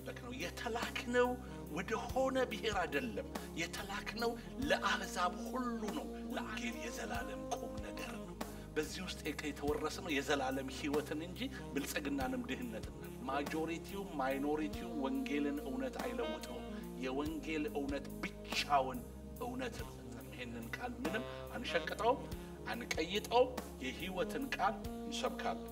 እንድንጠበቅ ነው። የተላክነው ወደ ሆነ ብሔር አይደለም። የተላክነው ለአሕዛብ ሁሉ ነው። ለአገር የዘላለም ቁም ነገር ነው። በዚህ ውስጥ የተወረሰነው የዘላለም ሕይወትን እንጂ ብልጽግናንም ድህነትን። ማጆሪቲው ማይኖሪቲው ወንጌልን እውነት አይለውጠው። የወንጌል እውነት ብቻውን እውነት ነው። ይሄንን ቃል ምንም አንሸቅጠው አንቀይጠው። የሕይወትን ቃል እንሰብካለን።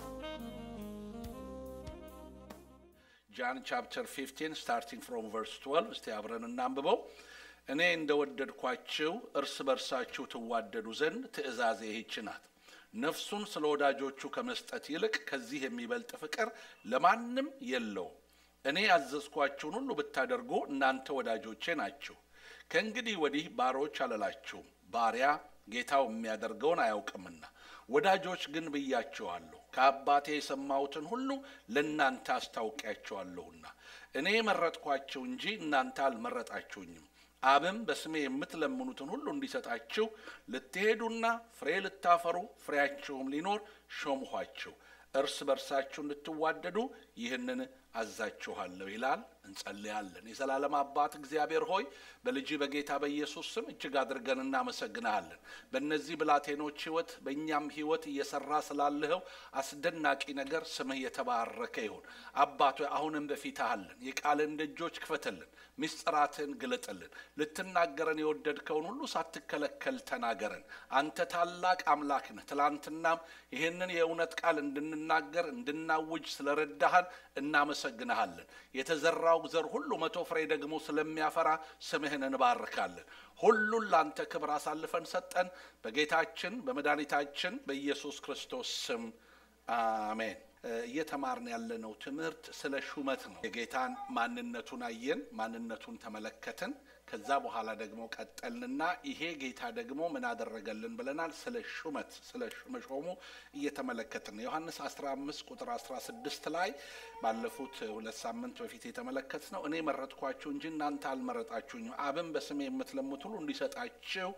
John chapter 15 starting from verse 12 እስቲ አብረን እናንብበው። እኔ እንደወደድኳችሁ እርስ በርሳችሁ ትዋደዱ ዘንድ ትእዛዜ ይህች ናት። ነፍሱን ስለ ወዳጆቹ ከመስጠት ይልቅ ከዚህ የሚበልጥ ፍቅር ለማንም የለውም። እኔ ያዘዝኳችሁን ሁሉ ብታደርጉ እናንተ ወዳጆቼ ናችሁ። ከእንግዲህ ወዲህ ባሮች አልላችሁም፣ ባሪያ ጌታው የሚያደርገውን አያውቅምና። ወዳጆች ግን ብያችኋለሁ፣ ከአባቴ የሰማሁትን ሁሉ ለእናንተ አስታውቂያችኋለሁና። እኔ መረጥኳችሁ እንጂ እናንተ አልመረጣችሁኝም። አብም በስሜ የምትለምኑትን ሁሉ እንዲሰጣችሁ ልትሄዱና ፍሬ ልታፈሩ ፍሬያችሁም ሊኖር ሾምኋችሁ። እርስ በርሳችሁ እንድትዋደዱ ይህንን አዛችኋለሁ ይላል። እንጸልያለን። የዘላለም አባት እግዚአብሔር ሆይ በልጅ በጌታ በኢየሱስ ስም እጅግ አድርገን እናመሰግናለን። በእነዚህ ብላቴኖች ሕይወት በእኛም ሕይወት እየሰራ ስላለኸው አስደናቂ ነገር ስምህ የተባረከ ይሁን። አባት ሆይ አሁንም በፊትህ አለን። የቃልን ደጆች ክፈትልን፣ ምስጢራትን ግለጥልን። ልትናገረን የወደድከውን ሁሉ ሳትከለከል ተናገረን። አንተ ታላቅ አምላክ ነህ። ትላንትናም ይህንን የእውነት ቃል እንድንናገር እንድናውጅ ስለረዳህን እናመሰግናለን። የተዘራው ዘር ሁሉ 100 ፍሬ ደግሞ ስለሚያፈራ ስምህን እንባርካለን። ሁሉን ላንተ ክብር አሳልፈን ሰጠን። በጌታችን በመድኃኒታችን በኢየሱስ ክርስቶስ ስም አሜን። እየተማርን ያለነው ትምህርት ስለ ሹመት ነው። የጌታን ማንነቱን አየን፣ ማንነቱን ተመለከትን። ከዛ በኋላ ደግሞ ቀጠልንና ይሄ ጌታ ደግሞ ምን አደረገልን ብለናል። ስለ ሹመት ስለ መሾሙ እየተመለከትን ነው። ዮሐንስ 15 ቁጥር 16 ላይ ባለፉት 2 ሳምንት በፊት የተመለከትነው እኔ መረጥኳችሁ እንጂ እናንተ አልመረጣችሁኝም፣ አብም በስሜ የምትለምኑት ሁሉ እንዲሰጣችሁ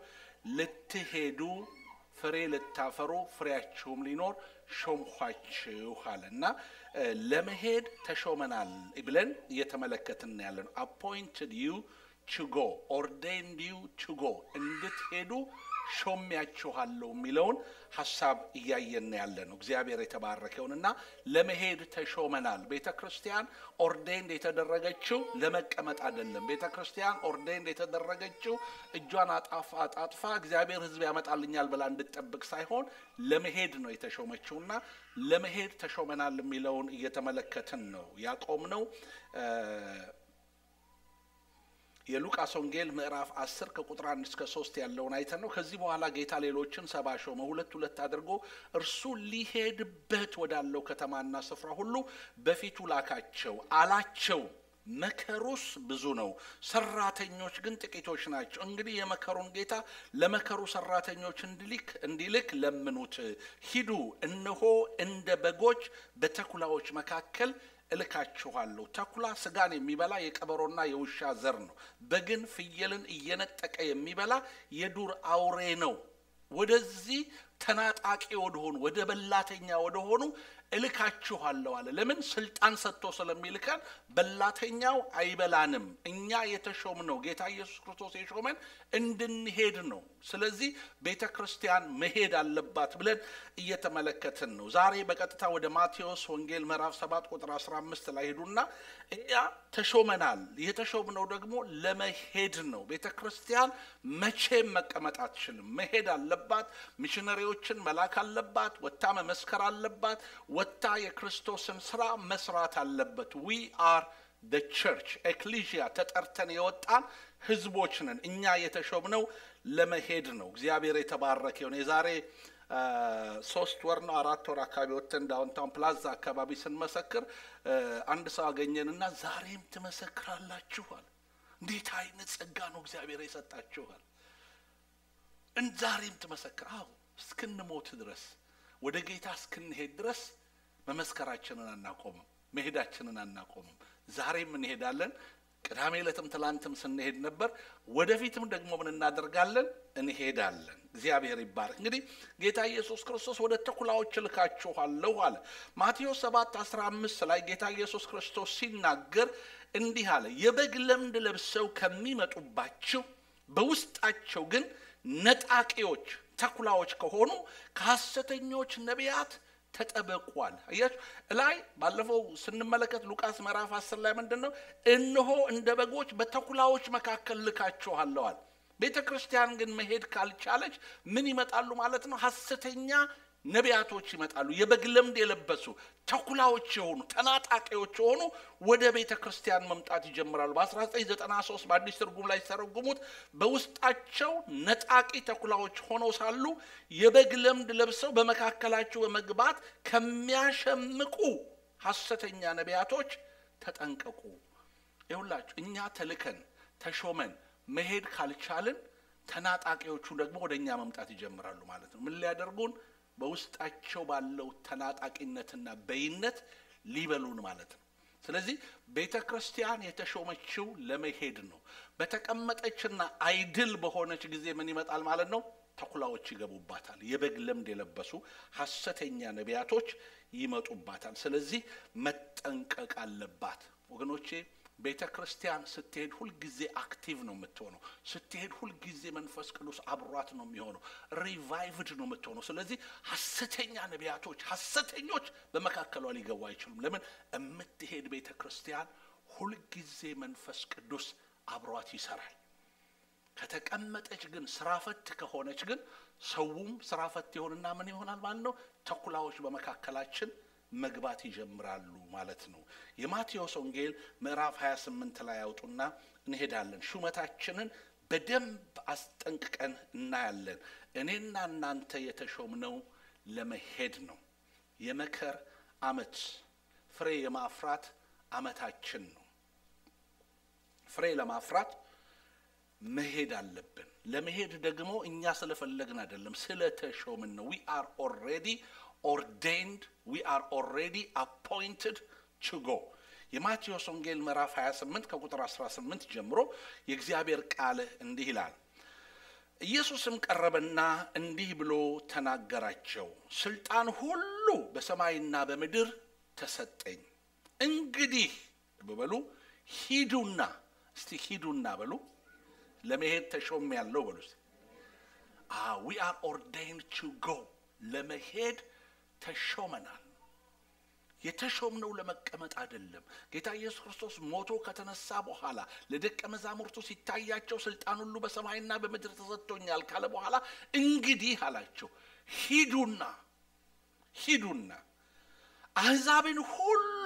ልትሄዱ ፍሬ ልታፈሩ ፍሬያችሁም ሊኖር ሾምኋችሁ አለና ለመሄድ ተሾመናል ብለን እየተመለከትን ያለን appointed you to go, ordained you to go, እንድትሄዱ ሾሜያችኋለሁ የሚለውን ሐሳብ እያየን ያለነው እግዚአብሔር የተባረከውንና ለመሄድ ተሾመናል። ቤተክርስቲያን ኦርዴንድ የተደረገችው ለመቀመጥ አይደለም። ቤተክርስቲያን ኦርዴንድ የተደረገችው እጇን አጣጥፋ እግዚአብሔር ሕዝብ ያመጣልኛል ብላ እንድትጠብቅ ሳይሆን ለመሄድ ነው የተሾመችውና ለመሄድ ተሾመናል የሚለውን እየተመለከትን ነው ያቆምነው። የሉቃስ ወንጌል ምዕራፍ 10 ከቁጥር 1 እስከ 3 ያለውን አይተን ነው። ከዚህ በኋላ ጌታ ሌሎችን 70 ሾመ፣ ሁለት አድርጎ እርሱ ሊሄድበት ወዳለው ከተማና ስፍራ ሁሉ በፊቱ ላካቸው አላቸው። መከሩስ ብዙ ነው፣ ሰራተኞች ግን ጥቂቶች ናቸው። እንግዲህ የመከሩን ጌታ ለመከሩ ሰራተኞች እንዲልክ ለምኑት። ሂዱ፣ እነሆ እንደ በጎች በተኩላዎች መካከል እልካችኋለሁ። ተኩላ ስጋን የሚበላ የቀበሮና የውሻ ዘር ነው። በግን ፍየልን እየነጠቀ የሚበላ የዱር አውሬ ነው። ወደዚህ ተናጣቂ ወደሆኑ ወደ በላተኛ ወደሆኑ እልካችኋለሁ አለ። ለምን? ስልጣን ሰጥቶ ስለሚልከን። በላተኛው አይበላንም። እኛ የተሾምነው ጌታ ኢየሱስ ክርስቶስ የሾመን እንድንሄድ ነው። ስለዚህ ቤተክርስቲያን መሄድ አለባት ብለን እየተመለከትን ነው። ዛሬ በቀጥታ ወደ ማቴዎስ ወንጌል ምዕራፍ 7 ቁጥር 15 ላይ ሄዱና እኛ ተሾመናል። የተሾምነው ደግሞ ለመሄድ ነው። ቤተክርስቲያን መቼም መቀመጥ አትችልም። መሄድ አለባት። ሚሽነሪዎችን መላክ አለባት። ወጣ መመስከር አለባት። ወጣ የክርስቶስን ስራ መስራት አለበት። we are the church ecclesia ተጠርተን የወጣን ህዝቦች ነን። እኛ የተሾምነው ለመሄድ ነው። እግዚአብሔር የተባረከ ይሁን። የዛሬ 3 ወር ነው 4 ወር አካባቢ ወጥተን ዳውንታውን ፕላዛ አካባቢ ስንመሰክር አንድ ሰው አገኘንና ዛሬም ትመሰክራላችኋል። እንዴት አይነት ጸጋ ነው እግዚአብሔር የሰጣችኋል። ዛሬም ትመሰክራው እስክንሞት ድረስ ወደ ጌታ እስክንሄድ ድረስ መመስከራችንን አናቆምም፣ መሄዳችንን አናቆምም። ዛሬም እንሄዳለን። ቅዳሜ ዕለትም ትላንትም ስንሄድ ነበር። ወደፊትም ደግሞ ምን እናደርጋለን? እንሄዳለን። እግዚአብሔር ይባረክ። እንግዲህ ጌታ ኢየሱስ ክርስቶስ ወደ ተኩላዎች ልካችኋለሁ አለ። ማቴዎስ 7:15 ላይ ጌታ ኢየሱስ ክርስቶስ ሲናገር እንዲህ አለ፣ የበግ ለምድ ለብሰው ከሚመጡባችሁ በውስጣቸው ግን ነጣቂዎች ተኩላዎች ከሆኑ ከሐሰተኞች ነቢያት ተጠበቁዋል። አያችሁ ላይ ባለፈው ስንመለከት ሉቃስ ምዕራፍ 10 ላይ ምንድነው እነሆ እንደ በጎች በተኩላዎች መካከል ልካችኋለሁ አለ። ቤተክርስቲያን ግን መሄድ ካልቻለች ምን ይመጣሉ ማለት ነው? ሐሰተኛ ነቢያቶች ይመጣሉ። የበግ ለምድ የለበሱ ተኩላዎች የሆኑ ተናጣቂዎች የሆኑ ወደ ቤተክርስቲያን መምጣት ይጀምራሉ። በ1993 በአዲስ ትርጉም ላይ ተረጉሙት በውስጣቸው ነጣቂ ተኩላዎች ሆነው ሳሉ የበግ ለምድ ለብሰው በመካከላቸው በመግባት ከሚያሸምቁ ሐሰተኛ ነቢያቶች ተጠንቀቁ። ይሁላችሁ እኛ ተልከን ተሾመን መሄድ ካልቻልን ተናጣቂዎቹ ደግሞ ወደኛ መምጣት ይጀምራሉ ማለት ነው። ምን ሊያደርጉን? በውስጣቸው ባለው ተናጣቂነትና በይነት ሊበሉን ማለት ነው። ስለዚህ ቤተክርስቲያን የተሾመችው ለመሄድ ነው። በተቀመጠችና አይድል በሆነች ጊዜ ምን ይመጣል ማለት ነው? ተኩላዎች ይገቡባታል። የበግ ለምድ የለበሱ ሐሰተኛ ነቢያቶች ይመጡባታል። ስለዚህ መጠንቀቅ አለባት ወገኖቼ። ቤተክርስቲያን ስትሄድ ሁሉ ጊዜ አክቲቭ ነው የምትሆነው። ስትሄድ ሁሉ ጊዜ መንፈስ ቅዱስ አብሯት ነው የሚሆነው። ሪቫይቭድ ነው የምትሆነው። ስለዚህ ሐሰተኛ ነቢያቶች ሐሰተኞች በመካከሏ ሊገቡ አይችሉም። ለምን? የምትሄድ ቤተክርስቲያን ሁሉ ጊዜ መንፈስ ቅዱስ አብሯት ይሰራል። ከተቀመጠች ግን ስራፈት ከሆነች ግን ሰውም ስራፈት ይሆንና ምን ይሆናል ማለት ነው? ተኩላዎች በመካከላችን መግባት ይጀምራሉ ማለት ነው። የማቴዎስ ወንጌል ምዕራፍ 28 ላይ ያውጡና እንሄዳለን። ሹመታችንን በደንብ አስጠንቅቀን እናያለን። እኔና እናንተ የተሾምነው ለመሄድ ነው። የመከር ዓመት ፍሬ የማፍራት ዓመታችን ነው። ፍሬ ለማፍራት መሄድ አለብን። ለመሄድ ደግሞ እኛ ስለፈለግን አይደለም፣ ስለተሾምን ነው። we are already ordained, we are already appointed to go. የማቴዎስ ወንጌል ምዕራፍ 28 ከቁጥር 18 ጀምሮ የእግዚአብሔር ቃል እንዲህ ይላል። ኢየሱስም ቀረበና እንዲህ ብሎ ተናገራቸው፣ ስልጣን ሁሉ በሰማይና በምድር ተሰጠኝ። እንግዲህ በሉ ሂዱና፣ እስቲ ሂዱና በሉ። ለመሄድ ተሾሜያለሁ በሉ። we are ordained to go. ለመሄድ ተሾመናል። የተሾምነው ለመቀመጥ አይደለም። ጌታ ኢየሱስ ክርስቶስ ሞቶ ከተነሳ በኋላ ለደቀ መዛሙርቱ ሲታያቸው ስልጣን ሁሉ በሰማይና በምድር ተሰጥቶኛል ካለ በኋላ እንግዲህ አላቸው ሂዱና አሕዛብን ሁሉ።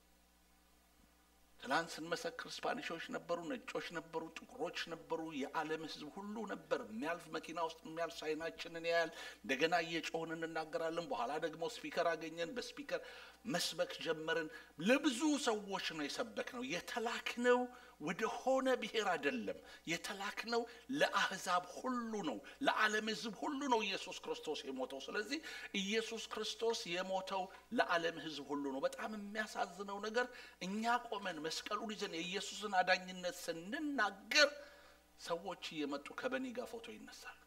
ትላንት ስንመሰክር ስፓኒሾች ነበሩ፣ ነጮች ነበሩ፣ ጥቁሮች ነበሩ፣ የዓለም ሕዝብ ሁሉ ነበር። የሚያልፍ መኪና ውስጥ የሚያልፍ ሳይናችንን ያያል። እንደገና እየጮህን እንናገራለን። በኋላ ደግሞ ስፒከር አገኘን፣ በስፒከር መስበክ ጀመርን። ለብዙ ሰዎች ነው የሰበክነው። የተላክነው ወደ ሆነ ብሔር አይደለም። የተላክነው ለአሕዛብ ሁሉ ነው፣ ለዓለም ሕዝብ ሁሉ ነው ኢየሱስ ክርስቶስ የሞተው። ስለዚህ ኢየሱስ ክርስቶስ የሞተው ለዓለም ሕዝብ ሁሉ ነው። በጣም የሚያሳዝነው ነገር እኛ ቆመን መስቀሉን ይዘን የኢየሱስን አዳኝነት ስንናገር ሰዎች እየመጡ ከበኒ ጋር ፎቶ ይነሳሉ።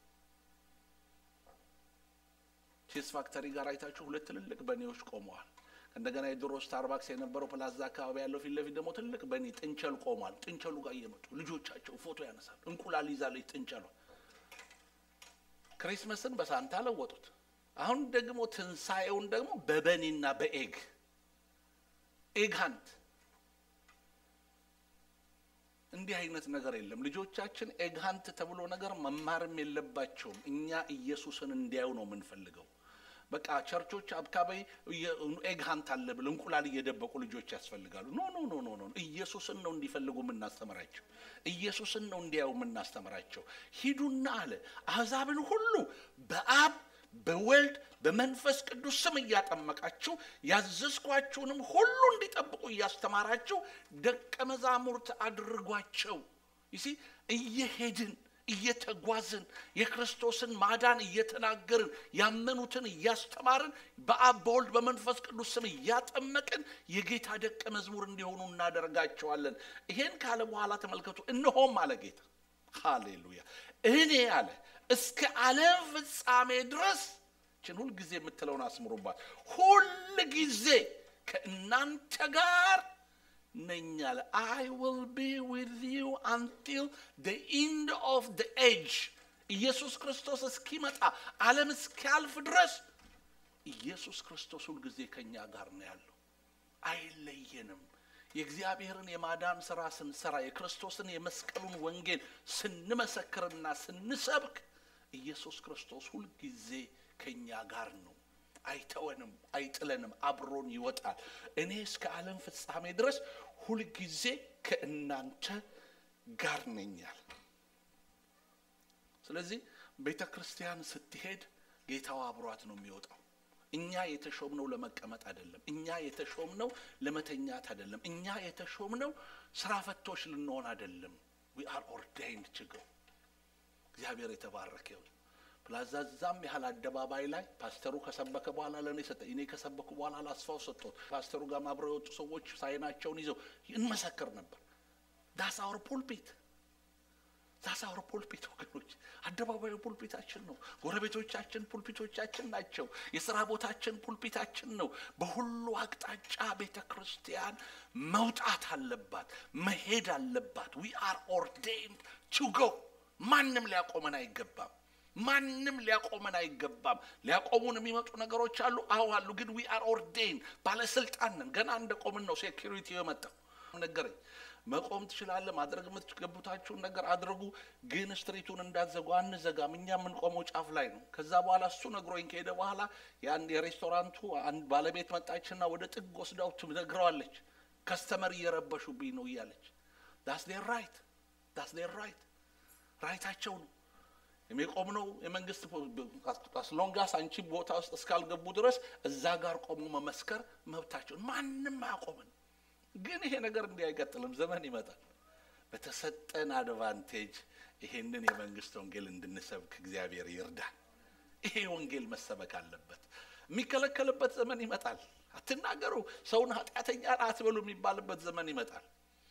ቺዝ ፋክተሪ ጋር አይታችሁ ሁለት ትልልቅ በኒዎች ቆመዋል። እንደገና የድሮ ስታርባክስ የነበረው ፕላዛ አካባቢ ያለው ፊት ለፊት ደግሞ ትልቅ በኒ ጥንቸል ቆሟል። ጥንቸሉ ጋር እየመጡ ልጆቻቸው ፎቶ ያነሳሉ። እንቁላል ይዛለች ጥንቸሏ። ክሪስመስን በሳንታ ለወጡት። አሁን ደግሞ ትንሳኤውን ደግሞ በበኒና በኤግ ሃንት። እንዲህ አይነት ነገር የለም። ልጆቻችን ኤግ ሃንት ተብሎ ነገር መማርም የለባቸውም። እኛ ኢየሱስን እንዲያዩ ነው የምንፈልገው። በቃ ቸርቾች አብካባቢ ኤግ ሃንት አለ ብለው እንቁላል እየደበቁ ልጆች ያስፈልጋሉ። ኖ ኢየሱስን ነው እንዲፈልጉ የምናስተምራቸው። ኢየሱስን ነው እንዲያዩ የምናስተምራቸው። ሂዱና አለ አሕዛብን ሁሉ በአብ በወልድ በመንፈስ ቅዱስ ስም እያጠመቃችሁ ያዘዝኳችሁንም ሁሉ እንዲጠብቁ እያስተማራችሁ ደቀ መዛሙርት አድርጓቸው። ይሲ እየሄድን እየተጓዝን የክርስቶስን ማዳን እየተናገርን ያመኑትን እያስተማርን በአብ በወልድ በመንፈስ ቅዱስ ስም እያጠመቅን የጌታ ደቀ መዝሙር እንዲሆኑ እናደርጋቸዋለን። ይሄን ካለ በኋላ ተመልከቱ። እነሆም አለ ጌታ ሃሌሉያ እኔ አለ እስከ ዓለም ፍጻሜ ድረስ ሁል ጊዜ የምትለውን አስምሩባት ሁል ጊዜ ከእናንተ ጋር ነኝ አለ I will be with you until the end of the age ኢየሱስ ክርስቶስ እስኪመጣ ዓለም እስኪያልፍ ድረስ ኢየሱስ ክርስቶስ ሁል ጊዜ ከኛ ጋር ነው ያለው አይለየንም የእግዚአብሔርን የማዳን ሥራ ስንሰራ የክርስቶስን የመስቀሉን ወንጌል ስንመሰክርና ስንሰብክ ኢየሱስ ክርስቶስ ሁል ጊዜ ከኛ ጋር ነው አይተወንም አይጥለንም አብሮን ይወጣል እኔ እስከ ዓለም ፍጻሜ ድረስ ሁል ጊዜ ከእናንተ ጋር ነኝ አለ ስለዚህ ቤተክርስቲያን ስትሄድ ጌታው አብሯት ነው የሚወጣው እኛ የተሾምነው ለመቀመጥ አይደለም እኛ የተሾምነው ለመተኛት አይደለም እኛ የተሾምነው ስራ ፈቶች ልንሆን አይደለም we are ordained to go እግዚአብሔር የተባረከ ይሁን ፕላዛዛም ያህል አደባባይ ላይ ፓስተሩ ከሰበከ በኋላ ለኔ ሰጠ እኔ ከሰበኩ በኋላ ላስፋው ሰጥቶት ፓስተሩ ጋር አብረው የወጡ ሰዎች ሳይናቸውን ይዘው እንመሰክር ነበር that's our pulpit ወገኖች አደባባዩ ፑልፒታችን ነው ጎረቤቶቻችን ፑልፒቶቻችን ናቸው የሥራ ቦታችን ፑልፒታችን ነው በሁሉ አቅጣጫ ቤተክርስቲያን መውጣት አለባት መሄድ አለባት we are ordained to go ማንንም ሊያቆመን አይገባም ሊያቆሙን የሚመጡ ነገሮች አሉ አሉ ግን we are ordained ባለስልጣን ነን ገና እንደቆምን ነው ሴኩሪቲ የመጣው ነገረኝ መቆም ትችላለህ ማድረግ የምትገቡታችሁን ነገር አድርጉ ግን ስትሪቱን እንዳትዘጉ አንዘጋም እኛ ምን ቆመው ጫፍ ላይ ነው ከዛ በኋላ እሱ ነግሮኝ ከሄደ በኋላ ያን የሬስቶራንቱ አንድ ባለቤት መጣችና ወደ ጥግ ወስዳው ትነግረዋለች ከስተመር እየረበሹብኝ ነው እያለች that's their right ራይታቸው ነው የሚቆምነው የመንግስት አስሎንጋስ አንቺ ቦታ ውስጥ እስካልገቡ ድረስ እዛ ጋር ቆሞ መመስከር መብታቸው ማንንም አያቆምን ግን ይሄ ነገር እንዲያይቀጥልም ዘመን ይመጣል በተሰጠን አድቫንቴጅ ይሄንን የመንግስት ወንጌል እንድንሰብክ እግዚአብሔር ይርዳል ይሄ ወንጌል መሰበክ አለበት የሚከለከልበት ዘመን ይመጣል አትናገሩ ሰውን ኃጢአተኛ አትበሉ የሚባልበት ዘመን ይመጣል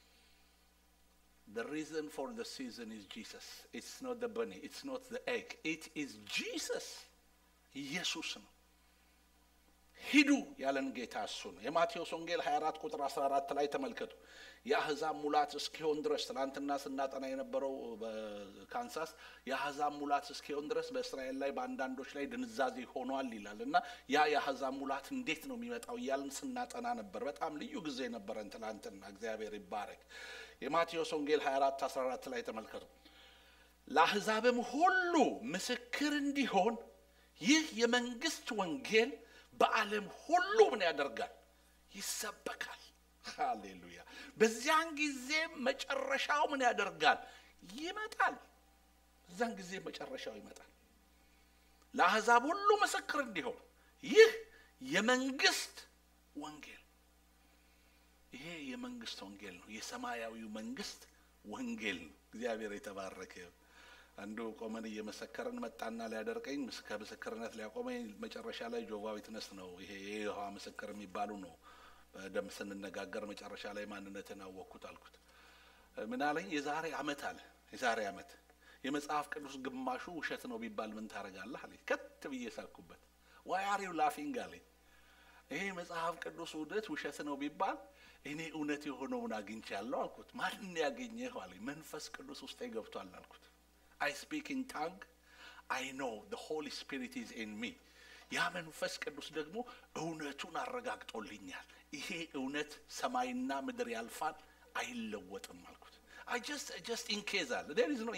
The reason for the season is Jesus. It's not the bunny. It's not the egg. It is Jesus. ኢየሱስ ነው ሂዱ ያለን ጌታ እሱ ነው የማቴዎስ ወንጌል 24 ቁጥር 14 ላይ ተመልከቱ የአሕዛብ ሙላት እስኪሆን ድረስ ትናንትና ስናጠና የነበረው በካንሳስ የአሕዛብ ሙላት እስኪሆን ድረስ በእስራኤል ላይ በአንዳንዶች ላይ ድንዛዜ ሆኗል ይላልና ያ የአሕዛብ ሙላት እንዴት ነው የሚመጣው እያልን ስናጠና ነበር በጣም ልዩ ጊዜ ነበረን ትናንትና እግዚአብሔር ይባረክ የማቴዎስ ወንጌል 24 14 ላይ ተመልከቱ ለአሕዛብም ሁሉ ምስክር እንዲሆን ይህ የመንግስት ወንጌል በዓለም ሁሉ ምን ያደርጋል ይሰበካል ሃሌሉያ በዚያን ጊዜ መጨረሻው ምን ያደርጋል ይመጣል በዚያን ጊዜ መጨረሻው ይመጣል ለአሕዛብ ሁሉ ምስክር እንዲሆን ይህ የመንግስት ወንጌል ይሄ የመንግስት ወንጌል ነው የሰማያዊው መንግስት ወንጌል ነው እግዚአብሔር የተባረከ አንዱ ቆመን እየመሰከረን መጣና ሊያደርቀኝ ምስክርነት ሊያቆመኝ መጨረሻ ላይ ጆቫ ዊትነስ ነው ይሄ የይሖዋ ምስክር የሚባሉ ነው በደም ስንነጋገር መጨረሻ ላይ ማንነትን አወቅኩት አልኩት ምን አለኝ የዛሬ ዓመት የመጽሐፍ ቅዱስ ግማሹ ውሸት ነው ቢባል ምን ታረጋለህ አለኝ ከት ብዬ ሳልኩበት why are you laughing አለኝ ይሄ መጽሐፍ ቅዱስ ውሸት ነው ቢባል እኔ እውነት የሆነውን አግኝቻለሁ አልኩት ማን ያገኘህ አለኝ መንፈስ ቅዱስ ውስጥ ገብቷል አልኩት I speak in tongue I know the Holy Spirit is in me ያ መንፈስ ቅዱስ ደግሞ እውነቱን አረጋግጦልኛል ይሄ እውነት ሰማይና ምድር ያልፋል አይለወጥም አልኩት I just in case አለ there is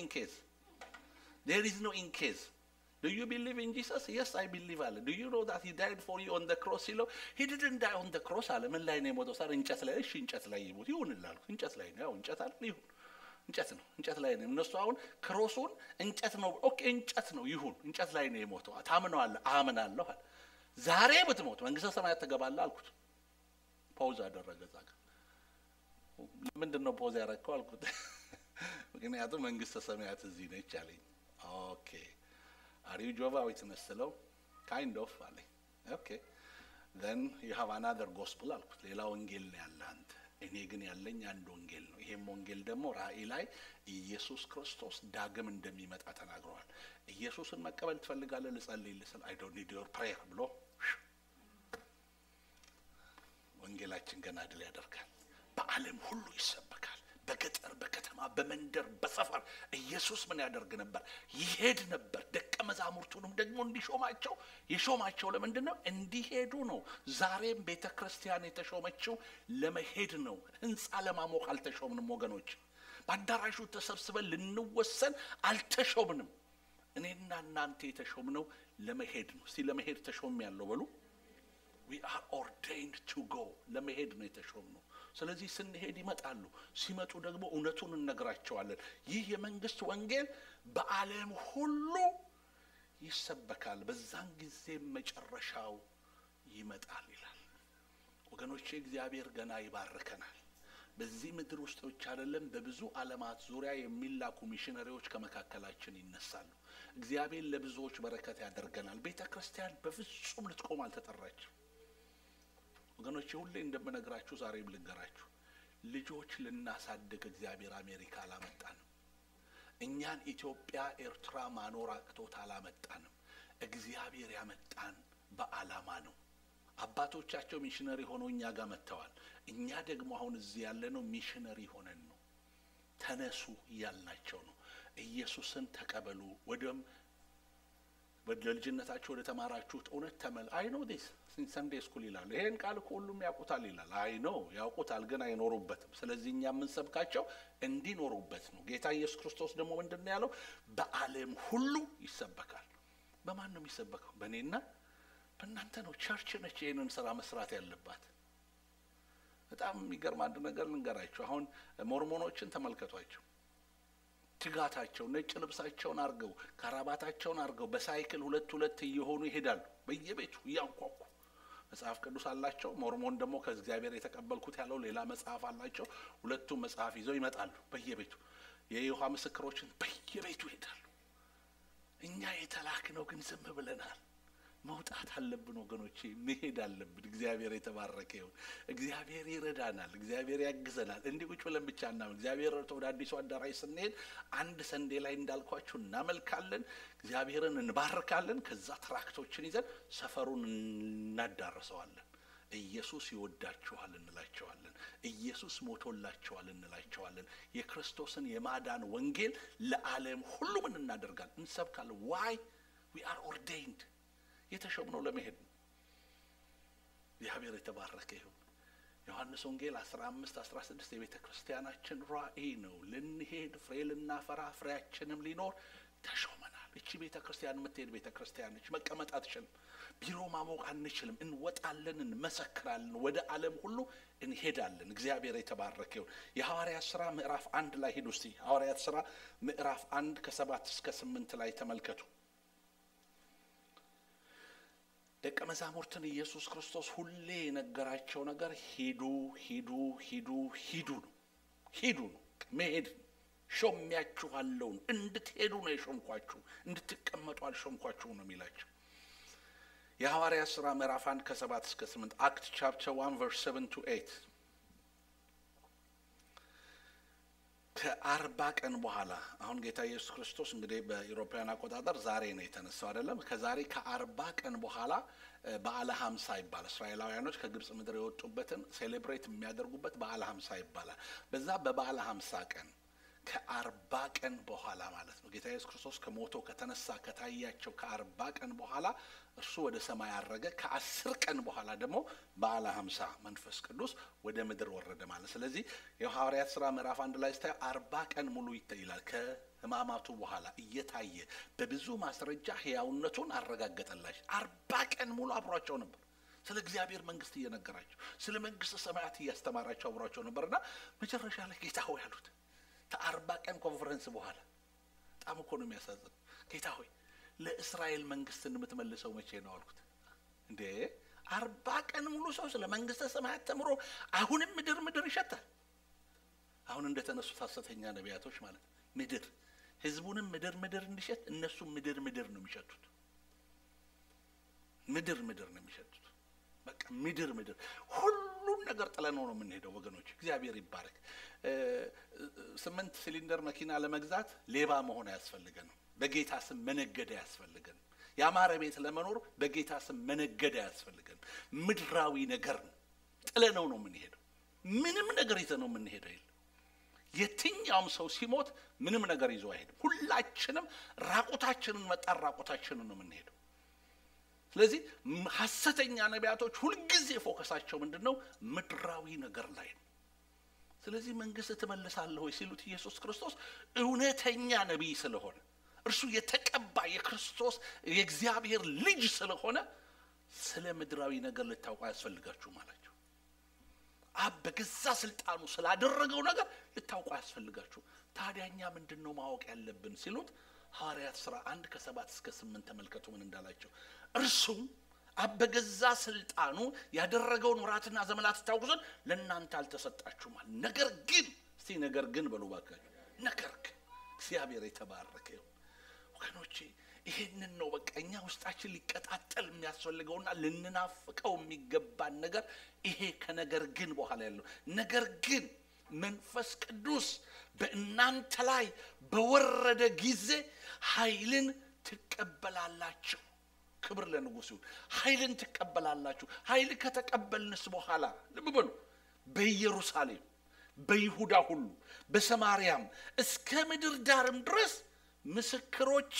no in case do you believe in Jesus yes I believe አለ do you know that he died for you on the cross he didn't die on the cross አለ ምን ላይ ነው የሞተው ሳር እንጨት ላይ እሺ እንጨት ላይ ይሞት ይሁንላል እንጨት ላይ ነው እንጨት አለ ይሁን እንጨት ላይ ነው እነሱ አሁን ክሮሱን እንጨት ነው ኦኬ እንጨት ነው ይሁን እንጨት ላይ ነው የሞተው ታምነዋል አምናለሁ አለ ዛሬ ብትሞት መንግስተ ሰማያት ተገባለህ አልኩት ፖዝ አደረገ ዛጋ ምንድነው ፖዝ ያረከው አልኩት ምክንያቱም መንግስተ ሰማያት እዚህ ነች አለኝ ኦኬ are you Jehovah Witness kind of አለኝ ኦኬ then you have another gospel አልኩት ሌላ ወንጌል ነው ያለ አንተ እኔ ግን ያለኝ አንድ ወንጌል ነው። ይሄም ወንጌል ደግሞ ራእይ ላይ ኢየሱስ ክርስቶስ ዳግም እንደሚመጣ ተናግሯል። ኢየሱስን መቀበል ትፈልጋለህ? ልጸልይልህ ስል I don't need your prayer ብሎ ወንጌላችን ገና ድል ያደርጋል። በዓለም ሁሉ ይሰበካል። በገጠር በከተማ በመንደር በሰፈር ኢየሱስ ምን ያደርግ ነበር? ይሄድ ነበር። ደቀ መዛሙርቱንም ደግሞ እንዲሾማቸው የሾማቸው ለምንድን ነው? እንዲሄዱ ነው። ዛሬም ቤተክርስቲያን የተሾመችው ለመሄድ ነው። ህንጻ ለማሞቅ አልተሾምንም ወገኖች። በአዳራሹ ተሰብስበን ልንወሰን አልተሾምንም። እኔና እናንተ የተሾምነው ለመሄድ ነው። እስቲ ለመሄድ ተሾሜያለሁ በሉ። we are ordained to go። ለመሄድ ነው የተሾምነው። ስለዚህ ስንሄድ ይመጣሉ። ሲመጡ ደግሞ እውነቱን እንነግራቸዋለን። ይህ የመንግስት ወንጌል በዓለም ሁሉ ይሰበካል፣ በዛን ጊዜ መጨረሻው ይመጣል ይላል። ወገኖቼ እግዚአብሔር ገና ይባርከናል። በዚህ ምድር ውስጥ ብቻ አይደለም፣ በብዙ ዓለማት ዙሪያ የሚላኩ ሚሽነሪዎች ከመካከላችን ይነሳሉ። እግዚአብሔር ለብዙዎች በረከት ያደርገናል። ቤተክርስቲያን በፍጹም ልትቆም አልተጠራችም። ወገኖቼ ሁሌ እንደምነግራችሁ ዛሬም ልንገራችሁ፣ ልጆች ልናሳድግ እግዚአብሔር አሜሪካ አላመጣንም። እኛን ኢትዮጵያ ኤርትራ ማኖር አቅቶት አላመጣንም። እግዚአብሔር ያመጣን በዓላማ ነው። አባቶቻቸው ሚሽነሪ ሆነው እኛ ጋር መጥተዋል። እኛ ደግሞ አሁን እዚህ ያለነው ሚሽነሪ ሆነን ነው። ተነሱ ያልናቸው ነው። ኢየሱስን ተቀበሉ፣ ወደም በልጅነታችሁ ወደ ተማራችሁት እውነት ተመል አይ ኖ ዲስ ሰንዴ ስኩል ይላል። ይሄን ቃል ሁሉም ያውቁታል ይላል። አይ ኖ ያውቁታል፣ ግን አይኖሩበትም። ስለዚህ እኛ የምንሰብካቸው እንዲኖሩበት ነው። ጌታ ኢየሱስ ክርስቶስ ደግሞ ምንድነው ያለው? በዓለም ሁሉ ይሰበካል። በማን ነው የሚሰበከው? በእኔና በእናንተ ነው። ቸርች ነች ይሄንን ስራ መስራት ያለባት። በጣም የሚገርም አንድ ነገር ልንገራችሁ። አሁን ሞርሞኖችን ተመልከቷቸው። ትጋታቸው ነጭ ልብሳቸውን አርገው ካራባታቸውን አርገው በሳይክል ሁለት እየሆኑ ይሄዳሉ። በየቤቱ ያንኳኩ መጽሐፍ ቅዱስ አላቸው። ሞርሞን ደግሞ ከእግዚአብሔር የተቀበልኩት ያለው ሌላ መጽሐፍ አላቸው። ሁለቱም መጽሐፍ ይዘው ይመጣሉ በየቤቱ። የይሖዋ ምስክሮችን በየቤቱ ይሄዳሉ። እኛ የተላክነው ግን ዝም ብለናል። መውጣት አለብን ወገኖቼ፣ መሄድ አለብን። እግዚአብሔር የተባረከ ይሁን። እግዚአብሔር ይረዳናል፣ እግዚአብሔር ያግዘናል። እንዲህ ቁጭ ብለን ብቻ እናም እግዚአብሔር ረድቶ ወደ አዲሱ አዳራሽ ስንሄድ አንድ ሰንዴ ላይ እንዳልኳችሁ እናመልካለን፣ እግዚአብሔርን እንባርካለን። ከዛ ትራክቶችን ይዘን ሰፈሩን እናዳርሰዋለን። ኢየሱስ ይወዳችኋል እንላቸዋለን። ኢየሱስ ሞቶላችኋል እንላቸዋለን። የክርስቶስን የማዳን ወንጌል ለዓለም ሁሉ ምን እናደርጋለን? እንሰብካለን። why we are ordained። የተሾምነው ለመሄድ ነው። እግዚአብሔር የተባረከ ይሁን። ዮሐንስ ወንጌል 15:16 የቤተ ክርስቲያናችን ራእይ ነው። ልንሄድ ፍሬ ልናፈራ ፍሬያችንም ሊኖር ተሾመናል። እቺ ቤተ ክርስቲያን የምትሄድ ቤተ ክርስቲያን ነች። መቀመጥ አትችልም። ቢሮ ማሞቅ አንችልም። እንወጣለን፣ እንመሰክራለን፣ ወደ ዓለም ሁሉ እንሄዳለን። እግዚአብሔር የተባረከ ይሁን። የሐዋርያት ሥራ ምዕራፍ 1 ላይ ሄዱ። እስቲ ሐዋርያት ሥራ ምዕራፍ 1 ከ7 እስከ 8 ላይ ተመልከቱ። ደቀ መዛሙርትን ኢየሱስ ክርስቶስ ሁሌ የነገራቸው ነገር ሂዱ ሂዱ ሂዱ ሂዱ ነው። ሂዱ ነው፣ መሄድ። ሾሜያችኋለሁ፣ እንድትሄዱ ነው የሾምኳችሁ፣ እንድትቀመጡ አልሾምኳችሁ ነው የሚላቸው። የሐዋርያት ሥራ ምዕራፍ 1 ከ7 እስከ 8 አክት ቻፕተር 1 verse 7 to 8 ከ40 ቀን በኋላ አሁን ጌታ ኢየሱስ ክርስቶስ እንግዲህ በአውሮፓውያን አቆጣጠር ዛሬ ነው የተነሳው አይደለም። ከዛሬ ከ40 ቀን በኋላ በዓለ 50 ይባላል። እስራኤላውያኖች ከግብጽ ምድር የወጡበትን ሴሌብሬት የሚያደርጉበት በዓለ 50 ይባላል። በዛ በበዓለ 50 ቀን ከ40 ቀን በኋላ ማለት ነው ጌታ ኢየሱስ ክርስቶስ ከሞቶ ከተነሳ ከታያቸው ከ40 ቀን በኋላ እርሱ ወደ ሰማይ አረገ። ከ10 ቀን በኋላ ደግሞ በዓለ 50 መንፈስ ቅዱስ ወደ ምድር ወረደ ማለት። ስለዚህ የሐዋርያት ሥራ ምዕራፍ 1 ላይ ስታይ 40 ቀን ሙሉ ይታያል። ከሕማማቱ በኋላ እየታየ በብዙ ማስረጃ ሕያውነቱን አረጋገጠላቸው። 40 ቀን ሙሉ አብሯቸው ነበር። ስለ እግዚአብሔር መንግስት እየነገራቸው፣ ስለ መንግስት ሰማያት እያስተማራቸው አብሯቸው ነበርና መጨረሻ ላይ ጌታ ሆይ አሉት። ከ40 ቀን ኮንፈረንስ በኋላ በጣም እኮ ነው የሚያሳዝነው። ጌታ ሆይ ለእስራኤል መንግስት እንምትመልሰው መቼ ነው አልኩት። እንዴ 40 ቀን ሙሉ ሰው ስለ መንግስተ ሰማያት ተምሮ አሁንም ምድር ይሸታል። አሁን እንደተነሱት ሐሰተኛ ነቢያቶች ማለት ምድር ህዝቡንም ምድር እንዲሸት እነሱ ምድር ነው የሚሸቱት። ምድር ነው የሚሸቱት። በቃ ምድር ሁሉን ነገር ጥለነው ነው የምንሄደው ወገኖች እግዚአብሔር ይባረክ 8 ሲሊንደር መኪና ለመግዛት ሌባ መሆን አያስፈልገንም በጌታ ስም መነገድ አያስፈልገንም ያማረ ቤት ለመኖር በጌታ ስም መነገድ አያስፈልገንም ምድራዊ ነገር ጥለነው ነው የምንሄደው ምንም ነገር ይዘነው የምንሄደው የትኛውም ሰው ሲሞት ምንም ነገር ይዞ አይሄድም ሁላችንም ራቁታችንን መጣር ራቁታችንን ነው የምንሄደው ስለዚህ ሐሰተኛ ነቢያቶች ሁሉ ጊዜ ፎከሳቸው ምንድነው ምድራዊ ነገር ላይ ነው ስለዚህ መንግስት ተመለሳለህ ወይ ሲሉት ኢየሱስ ክርስቶስ እውነተኛ ነብይ ስለሆነ እርሱ የተቀባ የክርስቶስ የእግዚአብሔር ልጅ ስለሆነ ስለ ምድራዊ ነገር ልታውቁ ያስፈልጋችሁ ማለቸው አብ በገዛ ስልጣኑ ስላደረገው ነገር ልታውቁ ያስፈልጋችሁ ታዲያኛ ምንድነው ማወቅ ያለብን ሲሉት ሐዋርያት ሥራ 1 ከ7 እስከ 8 ተመልከቱ ምን እንዳላቸው እርሱ አብ በገዛ ስልጣኑ ያደረገው ወራትና ዘመናት ታውቁ ለእናንተ አልተሰጣችሁም ነገር ግን እስቲ ነገር ግን በሉ ባካችሁ ነገር ግን እግዚአብሔር የተባረከ ወገኖቼ ይሄንን ነው በቃኛ ውስጣችን ሊቀጣጠል የሚያስፈልገውና ልንናፍቀው የሚገባን ነገር ይሄ ከነገር ግን በኋላ ያለው ነገር ግን መንፈስ ቅዱስ በእናንተ ላይ በወረደ ጊዜ ኃይልን ትቀበላላችሁ ክብር ለንጉሱ ኃይልን ትቀበላላችሁ ኃይል ከተቀበልንስ በኋላ ልብ በሉ በኢየሩሳሌም በይሁዳ ሁሉ በሰማርያም እስከ ምድር ዳርም ድረስ ምስክሮቼ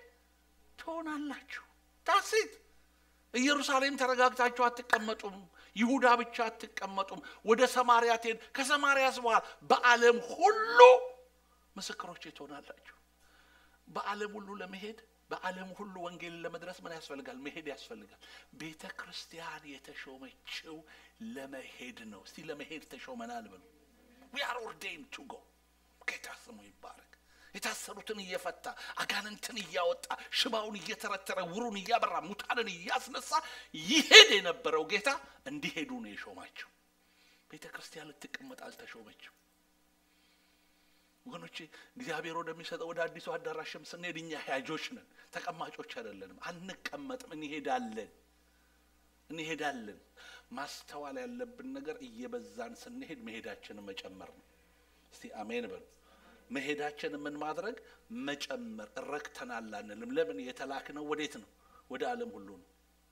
ትሆናላችሁ ታሲት ኢየሩሳሌም ተረጋግታችሁ አትቀመጡም ይሁዳ ብቻ አትቀመጡም ወደ ሰማርያ ተሄድ ከሰማርያስ በኋላ በዓለም ሁሉ ምስክሮቼ ትሆናላችሁ በዓለም ሁሉ ለመሄድ በዓለም ሁሉ ወንጌልን ለመድረስ ምን ያስፈልጋል መሄድ ያስፈልጋል ቤተክርስቲያን የተሾመችው ለመሄድ ነው እስቲ ለመሄድ ተሾመናል በሉ we are ordained to go ጌታ ስሙ ይባረክ የታሰሩትን እየፈታ አጋንንትን እያወጣ ሽባውን እየተረተረ ውሩን እያበራ ሙታንን እያስነሳ ይሄድ የነበረው ጌታ እንዲሄዱ ነው የሾማቸው ቤተክርስቲያን ልትቀመጥ አልተሾመችም ወገኖቼ እግዚአብሔር ወደሚሰጠው ወደ አዲሱ አዳራሽም ስንሄድ እኛ ያጆች ነን ተቀማጮች አይደለንም አንቀመጥም እንሄዳለን ማስተዋል ያለብን ነገር እየበዛን ስንሄድ መሄዳችንን መጨመር ነው እስቲ አሜን በሉ መሄዳችን ምን ማድረግ መጨመር ረክተናል አንልም ለምን የተላክነው ወዴት ነው ወደ ዓለም ሁሉ ነው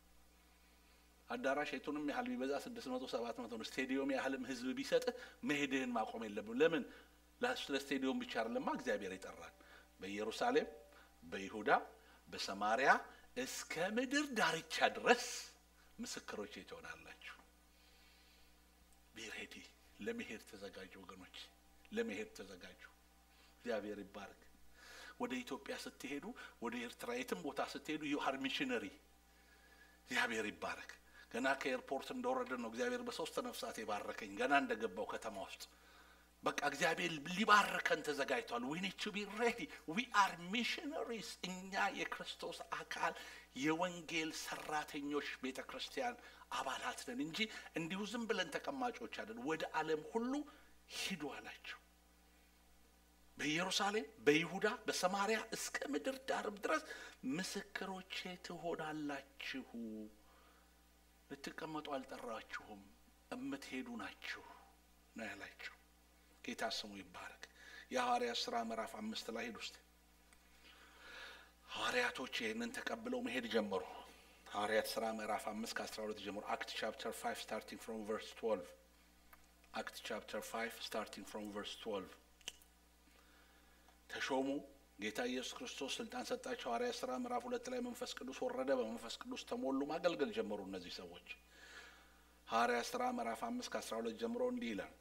አዳራሽ የቱንም ያህል ቢበዛ 600 700 ነው ስቴዲየም ያህልም ህዝብ ቢሰጥ መሄድህን ማቆም የለብም ለምን ለስቴዲየም ብቻ አይደለም እግዚአብሔር ይጠራል በኢየሩሳሌም በይሁዳ በሰማርያ እስከ ምድር ዳርቻ ድረስ ምስክሮች ትሆናላችሁ ቢሬዲ ለመሄድ ተዘጋጁ ወገኖች ለመሄድ ተዘጋጁ እግዚአብሔር ይባርክ ወደ ኢትዮጵያ ስትሄዱ ወደ ኤርትራ የትም ቦታ ስትሄዱ you are missionary እግዚአብሔር ይባርክ ገና ከኤርፖርት እንደወረደ ነው እግዚአብሔር በሶስት ነፍሳት ይባርከኝ ገና እንደገባው ከተማ ውስጥ በቃ እግዚአብሔር ሊባርከን ተዘጋጅቷል we need to be ready we are missionaries እኛ የክርስቶስ አካል የወንጌል ሰራተኞች ቤተክርስቲያን አባላት ነን እንጂ እንዲሁ ዝም ብለን ተቀማጮች አይደል ወደ ዓለም ሁሉ ሂዱ አላችሁ በኢየሩሳሌም በይሁዳ በሰማርያ እስከ ምድር ዳርም ድረስ ምስክሮቼ ትሆናላችሁ ልትቀመጡ አልጠራችሁም እምትሄዱ ናችሁ ነው ያላችሁ ጌታ ስሙ ይባረክ የሐዋርያት ሥራ ምዕራፍ 5 ላይ ሄዱ እስቲ ሐዋርያቶች ይሄንን ተቀብለው መሄድ ጀመሩ ሐዋርያት ሥራ ምዕራፍ 5 ከ12 ጀምሮ አክት ቻፕተር 5 starting from verse 12 አክት ቻፕተር 5 starting from verse 12 ተሾሙ ጌታ ኢየሱስ ክርስቶስ ስልጣን ሰጣቸው ሐዋርያት ሥራ ምዕራፍ 2 ላይ መንፈስ ቅዱስ ወረደ በመንፈስ ቅዱስ ተሞሉ ማገልገል ጀመሩ እነዚህ ሰዎች ሐዋርያት ሥራ ምዕራፍ 5 ከ12 ጀምሮ እንዲህ ይላል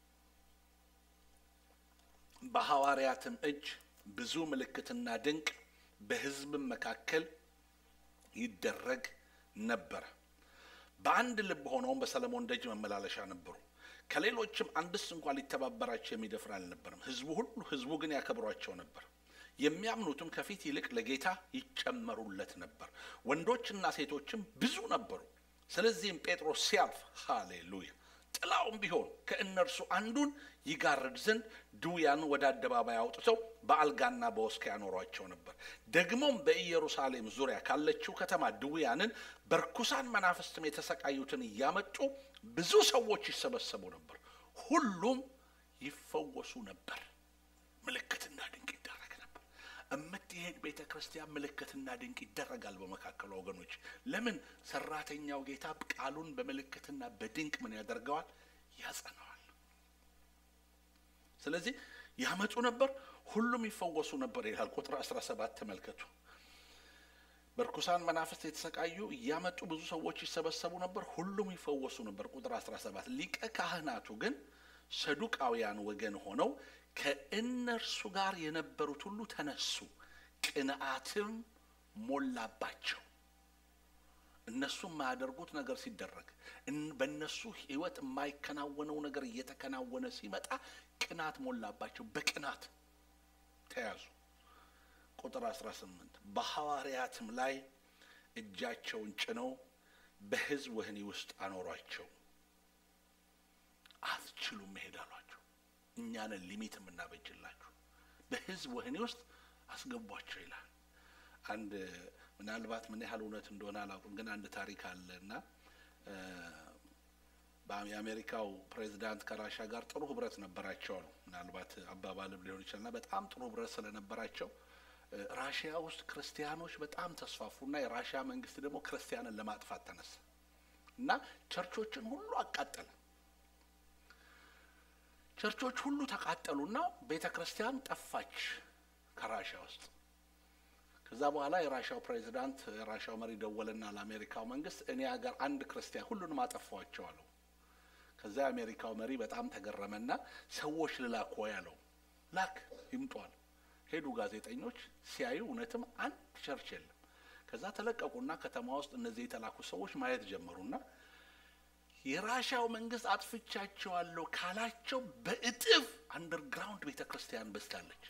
በሐዋርያትም እጅ ብዙ ምልክትና ድንቅ በሕዝብ መካከል ይደረግ ነበር በአንድ ልብ ሆነው በሰለሞን ደጅ መመላለሻ ነበሩ ከሌሎችም አንድስ እንኳን ሊተባበራቸው የሚደፍር አልነበረም ህዝቡ ግን ያከብሯቸው ነበር የሚያምኑትም ከፊት ይልቅ ለጌታ ይጨመሩለት ነበር ወንዶችና ሴቶችም ብዙ ነበሩ ስለዚህም ጴጥሮስ ሲያልፍ ሃሌሉያ ጥላው ቢመጣም ቢሆን ከእነርሱ አንዱን ይጋርድ ዘንድ ድውያን ወደ አደባባይ አውጥተው በአልጋና በወስካ ያኖሯቸው ነበር። ደግሞም በኢየሩሳሌም ዙሪያ ካለችው ከተማ ድውያንን በርኩሳን መናፍስትም የተሰቃዩትን እያመጡ ብዙ ሰዎች ይሰበሰቡ ነበር። ሁሉም ይፈወሱ ነበር። ምልክትና ድንቅ ይደረግ ነበር። እምትሄድ ቤተ ክርስቲያን ምልክትና ድንቅ ይደረጋል በመካከሉ ወገኖች። ለምን? ሰራተኛው ጌታ ቃሉን በምልክትና በድንቅ ምን ያደርገዋል? ያጸናዋል። ስለዚህ ያመጡ ነበር፣ ሁሉም ይፈወሱ ነበር ይላል። ቁጥር 17 ተመልከቱ። በርኩሳን መናፍስት የተሰቃዩ እያመጡ ብዙ ሰዎች ይሰበሰቡ ነበር፣ ሁሉም ይፈወሱ ነበር። ቁጥር 17 ሊቀ ካህናቱ ግን ሰዱቃውያን ወገን ሆነው ከእነርሱ ጋር የነበሩት ሁሉ ተነሱ፣ ቅንዓትም ሞላባቸው። እነሱ የማያደርጉት ነገር ሲደረግ፣ በእነሱ ህይወት የማይከናወነው ነገር እየተከናወነ ሲመጣ ቅናት ሞላባቸው፣ በቅናት ተያዙ። ቁጥር 18 በሐዋርያትም ላይ እጃቸውን ጭነው በሕዝብ ወህኒ ውስጥ አኖሯቸው። አትችሉም መሄድ አሏቸው። እኛን ሊሚት የምናበጅላችሁ በሕዝብ ወህኒ ውስጥ አስገቧቸው ይላል። አንድ ምናልባት ምን ያህል እውነት እንደሆነ አላውቅም፣ ግን አንድ ታሪክ አለና የአሜሪካው ፕሬዝዳንት ከራሻ ጋር ጥሩ ህብረት ነበራቸው ነው። ምናልባት አባባልም ሊሆን ይችላልና በጣም ጥሩ ህብረት ስለነበራቸው ራሽያ ውስጥ ክርስቲያኖች በጣም ተስፋፉና የራሽያ መንግስት ደግሞ ክርስቲያንን ለማጥፋት ተነሳ እና ቸርቾችን ሁሉ አቃጠለ። ቸርቾች ሁሉ ተቃጠሉና ቤተክርስቲያን ጠፋች ከራሽያ ውስጥ። ከዛ በኋላ የራሽያው ፕሬዝዳንት የራሽያው መሪ ደወለና ለአሜሪካው መንግስት እኔ ሀገር አንድ ክርስቲያን ሁሉንም አጠፋቸው አለው። ከዛ የአሜሪካው መሪ በጣም ተገረመና ሰዎች ልላክ ያለው ላክ ይምጧል። ሄዱ ጋዜጠኞች ሲያዩ እውነትም አንድ ቸርች የለም። ከዛ ተለቀቁና ከተማ ውስጥ እነዚህ የተላኩ ሰዎች ማየት ጀመሩና የራሽያው መንግስት አጥፍቻቸዋለሁ ካላቸው በእጥፍ አንደርግራውንድ ቤተክርስቲያን በስታለች።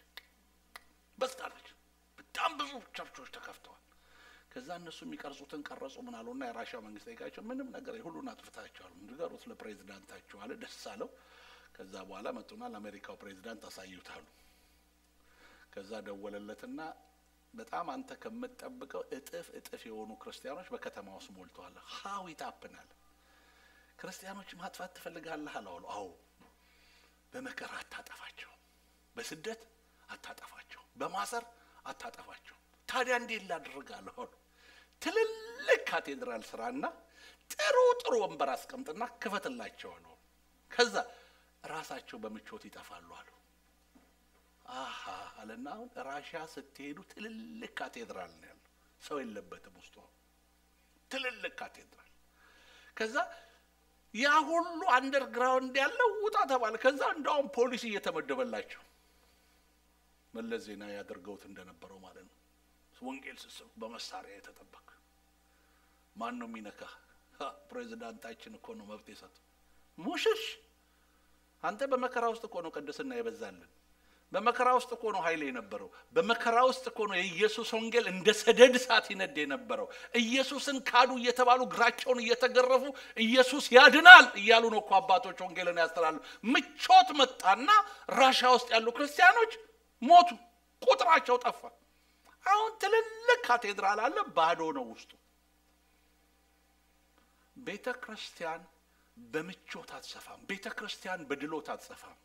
በጣም ብዙ ቸርቾች ተከፍተዋል። ከዛ እነሱ የሚቀርጹትን ቀረጹ ምን አሉና የራሽያው መንግስት ጠይቃቸው ምንም ነገር ሁሉን አጥፍታቸዋል ንገሩት ለፕሬዝዳንታቸው አለ። ደስ አለው። ከዛ በኋላ መጡና ለአሜሪካው ፕሬዝዳንት አሳዩታሉ። ከዛ ደወለለትና በጣም አንተ ከመጠብቀው እጥፍ የሆኑ ክርስቲያኖች በከተማ ውስጥ ሞልተዋል። how it happened? ክርስቲያኖች ማጥፋት ትፈልጋለህ አለው። አዎ። በመከራ አታጠፋቸው፣ በስደት አታጠፋቸው፣ በማሰር አታጠፋቸው። ታዲያ እንዴት ላድርጋለሁ? ትልልቅ ካቴድራል ስራና ጥሩ ወንበር አስቀምጥና ክፈትላቸው አለው። ከዛ ራሳቸው በምቾት ይጠፋሉ አሉ። አለና ራሽያ ስትሄዱ ትልልቅ ካቴድራል ነው ያለው፣ ሰው የለበትም ውስጡ፣ ትልልቅ ካቴድራል። ከዛ ያ ሁሉ አንደርግራውንድ ያለው ውጣ ተባለ። ከዛ እንደውም ፖሊስ እየተመደበላቸው መለስ ዜናዊ ያደርገውት እንደነበረው ማለት ነው። ወንጌል ሲሰብክ በመሳሪያ የተጠበቀ ማን ነው የሚነካ? ፕሬዝዳንታችን እኮ ነው መብት የሰጠው። ሙሽሽ አንተ በመከራ ውስጥ እኮ ነው ቅድስና የበዛልን። በመከራ ውስጥ እኮ ነው ኃይል የነበረው። በመከራ ውስጥ እኮ ነው የኢየሱስ ወንጌል እንደ ሰደድ እሳት ይነድ የነበረው። ኢየሱስን ካዱ እየተባሉ ግራቸውን እየተገረፉ ኢየሱስ ያድናል እያሉ ነው እኮ አባቶች ወንጌልን ያስተላሉ። ምቾት መጣና ራሽያ ውስጥ ያሉ ክርስቲያኖች ሞቱ፣ ቁጥራቸው ጠፋ። አሁን ትልልቅ ካቴድራል አለ፣ ባዶ ነው ውስጡ። ቤተክርስቲያን በምቾት አትሰፋም። ቤተክርስቲያን በድሎት አትሰፋም።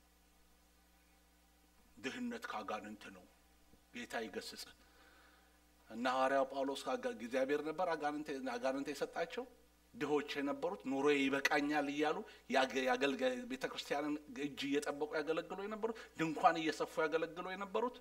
ድህነት ካጋንንት ነው። ጌታ ይገስጽ እና ሐዋርያው ጳውሎስ እግዚአብሔር ነበር አጋንንት የሰጣቸው ድሆች የነበሩት ኑሮ ይበቃኛል እያሉ ያገልጋይ ቤተክርስቲያንን እጅ እየጠበቁ ያገለግሉ የነበሩት ድንኳን እየሰፉ ያገለግሉ የነበሩት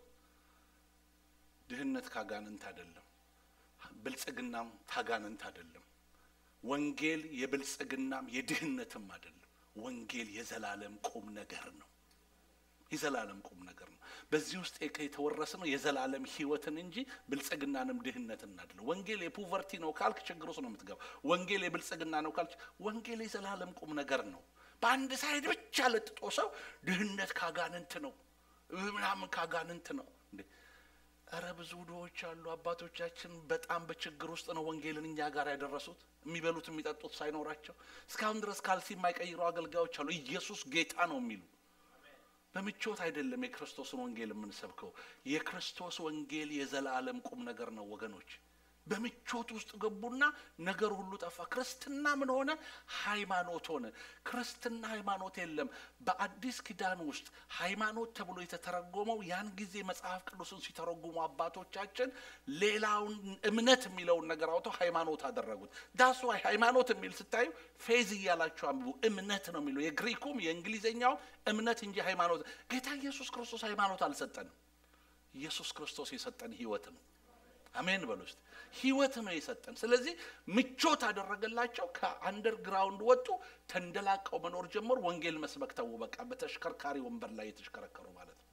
ድህነት ካጋንንት አይደለም። ብልጽግናም ካጋንንት አይደለም። ወንጌል የብልጽግናም የድህነትም አይደለም። ወንጌል የዘላለም ቁም ነገር ነው። የዘላለም ቁም ነገር ነው። በዚህ ውስጥ የተወረሰ ነው የዘላለም ህይወትን እንጂ ብልጽግናንም ድህነትን አይደለም። ወንጌል የፖቨርቲ ነው ካልክ ችግር ውስጥ ነው የምትገባው። ወንጌል የብልጽግና ነው ካልክ ወንጌል የዘላለም ቁም ነገር ነው። በአንድ ሳይድ ብቻ ለጥጦ ሰው ድህነት ካጋንንት ነው ምናምን ካጋንንት ነው እንዴ? አረ ብዙ ድሆች አሉ አባቶቻችን በጣም በችግር ውስጥ ነው ወንጌልን እኛ ጋር ያደረሱት የሚበሉት የሚጠጡት ሳይኖራቸው እስካሁን ድረስ ካልሲ የማይቀይሩ አገልጋዮች አሉ ኢየሱስ ጌታ ነው የሚሉ በምቾት አይደለም የክርስቶስን ወንጌል የምንሰብከው የክርስቶስ ወንጌል የዘላለም ቁም ነገር ነው ወገኖች በምቾት ውስጥ ገቡና ነገር ሁሉ ጠፋ ክርስትና ምን ሆነ ሃይማኖት ሆነ ክርስትና ሃይማኖት የለም በአዲስ ኪዳን ውስጥ ሃይማኖት ተብሎ የተተረጎመው ያን ጊዜ መጽሐፍ ቅዱስን ሲተረጉሙ አባቶቻችን ሌላውን እምነት የሚለውን ነገር አውጥተው ሃይማኖት አደረጉት ዳስ ዋይ ሃይማኖት የሚል ስታዩ ፌዝ ይያላችሁ አንብቡ እምነት ነው የሚለው የግሪኩም የእንግሊዘኛው እምነት እንጂ ሃይማኖት ጌታ ኢየሱስ ክርስቶስ ሃይማኖት አልሰጠንም ኢየሱስ ክርስቶስ የሰጠን ህይወት ነው አሜን በሉት ህይወት ነው የሰጠን ስለዚህ ምቾት አደረገላቸው ከአንደርግራውንድ ወጡ ተንደላቀው መኖር ጀመሩ ወንጌል መስበክ ተው በቃ በተሽከርካሪ ወንበር ላይ የተሽከረከሩ ማለት ነው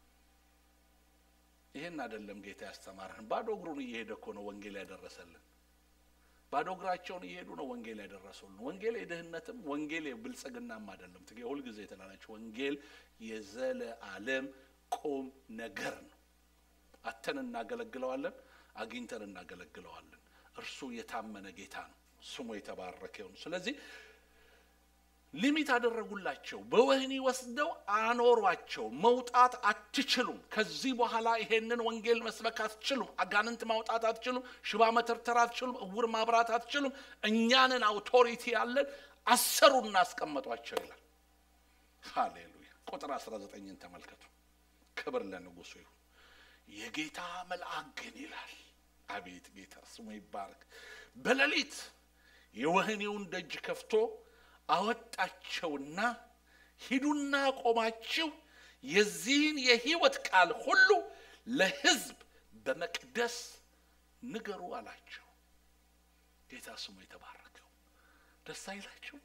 ይሄን አይደለም ጌታ ያስተማረን ባዶ እግሩን እየሄደ እኮ ነው ወንጌል ያደረሰልን ባዶ እግራቸውን እየሄዱ ነው ወንጌል ያደረሰልን ወንጌል የድህነትም ወንጌል የብልጽግናም አይደለም ሁሉ ጊዜ የተላላችሁ ወንጌል የዘለዓለም ቁም ነገር ነው አተን እናገለግለዋለን አግኝተን እናገለግለዋለን እርሱ የታመነ ጌታ ነው ስሙ የተባረከ ይሁን ስለዚህ ሊሚት አደረጉላቸው በወህኒ ወስደው አኖሯቸው መውጣት አትችሉም ከዚህ በኋላ ይሄንን ወንጌል መስበክ አትችሉም አጋንንት ማውጣት አትችሉም ሽባ መተርተር አትችሉም እውር ማብራት አትችሉም እኛንን አውቶሪቲ ያለን አሰሩና አስቀመጧቸው ይላል ሃሌሉያ ቁጥር 19ን ተመልከቱ ክብር ለንጉሱ ይሁን የጌታ መልአክ ግን ይላል አቤት ጌታ ስሙ ይባረክ በሌሊት የወህኒውን ደጅ ከፍቶ አወጣቸውና ሂዱና ቆማችሁ የዚህን የሕይወት ቃል ሁሉ ለሕዝብ በመቅደስ ንገሩ አላቸው ጌታ ስሙ የተባረከው ደስ አይላችሁ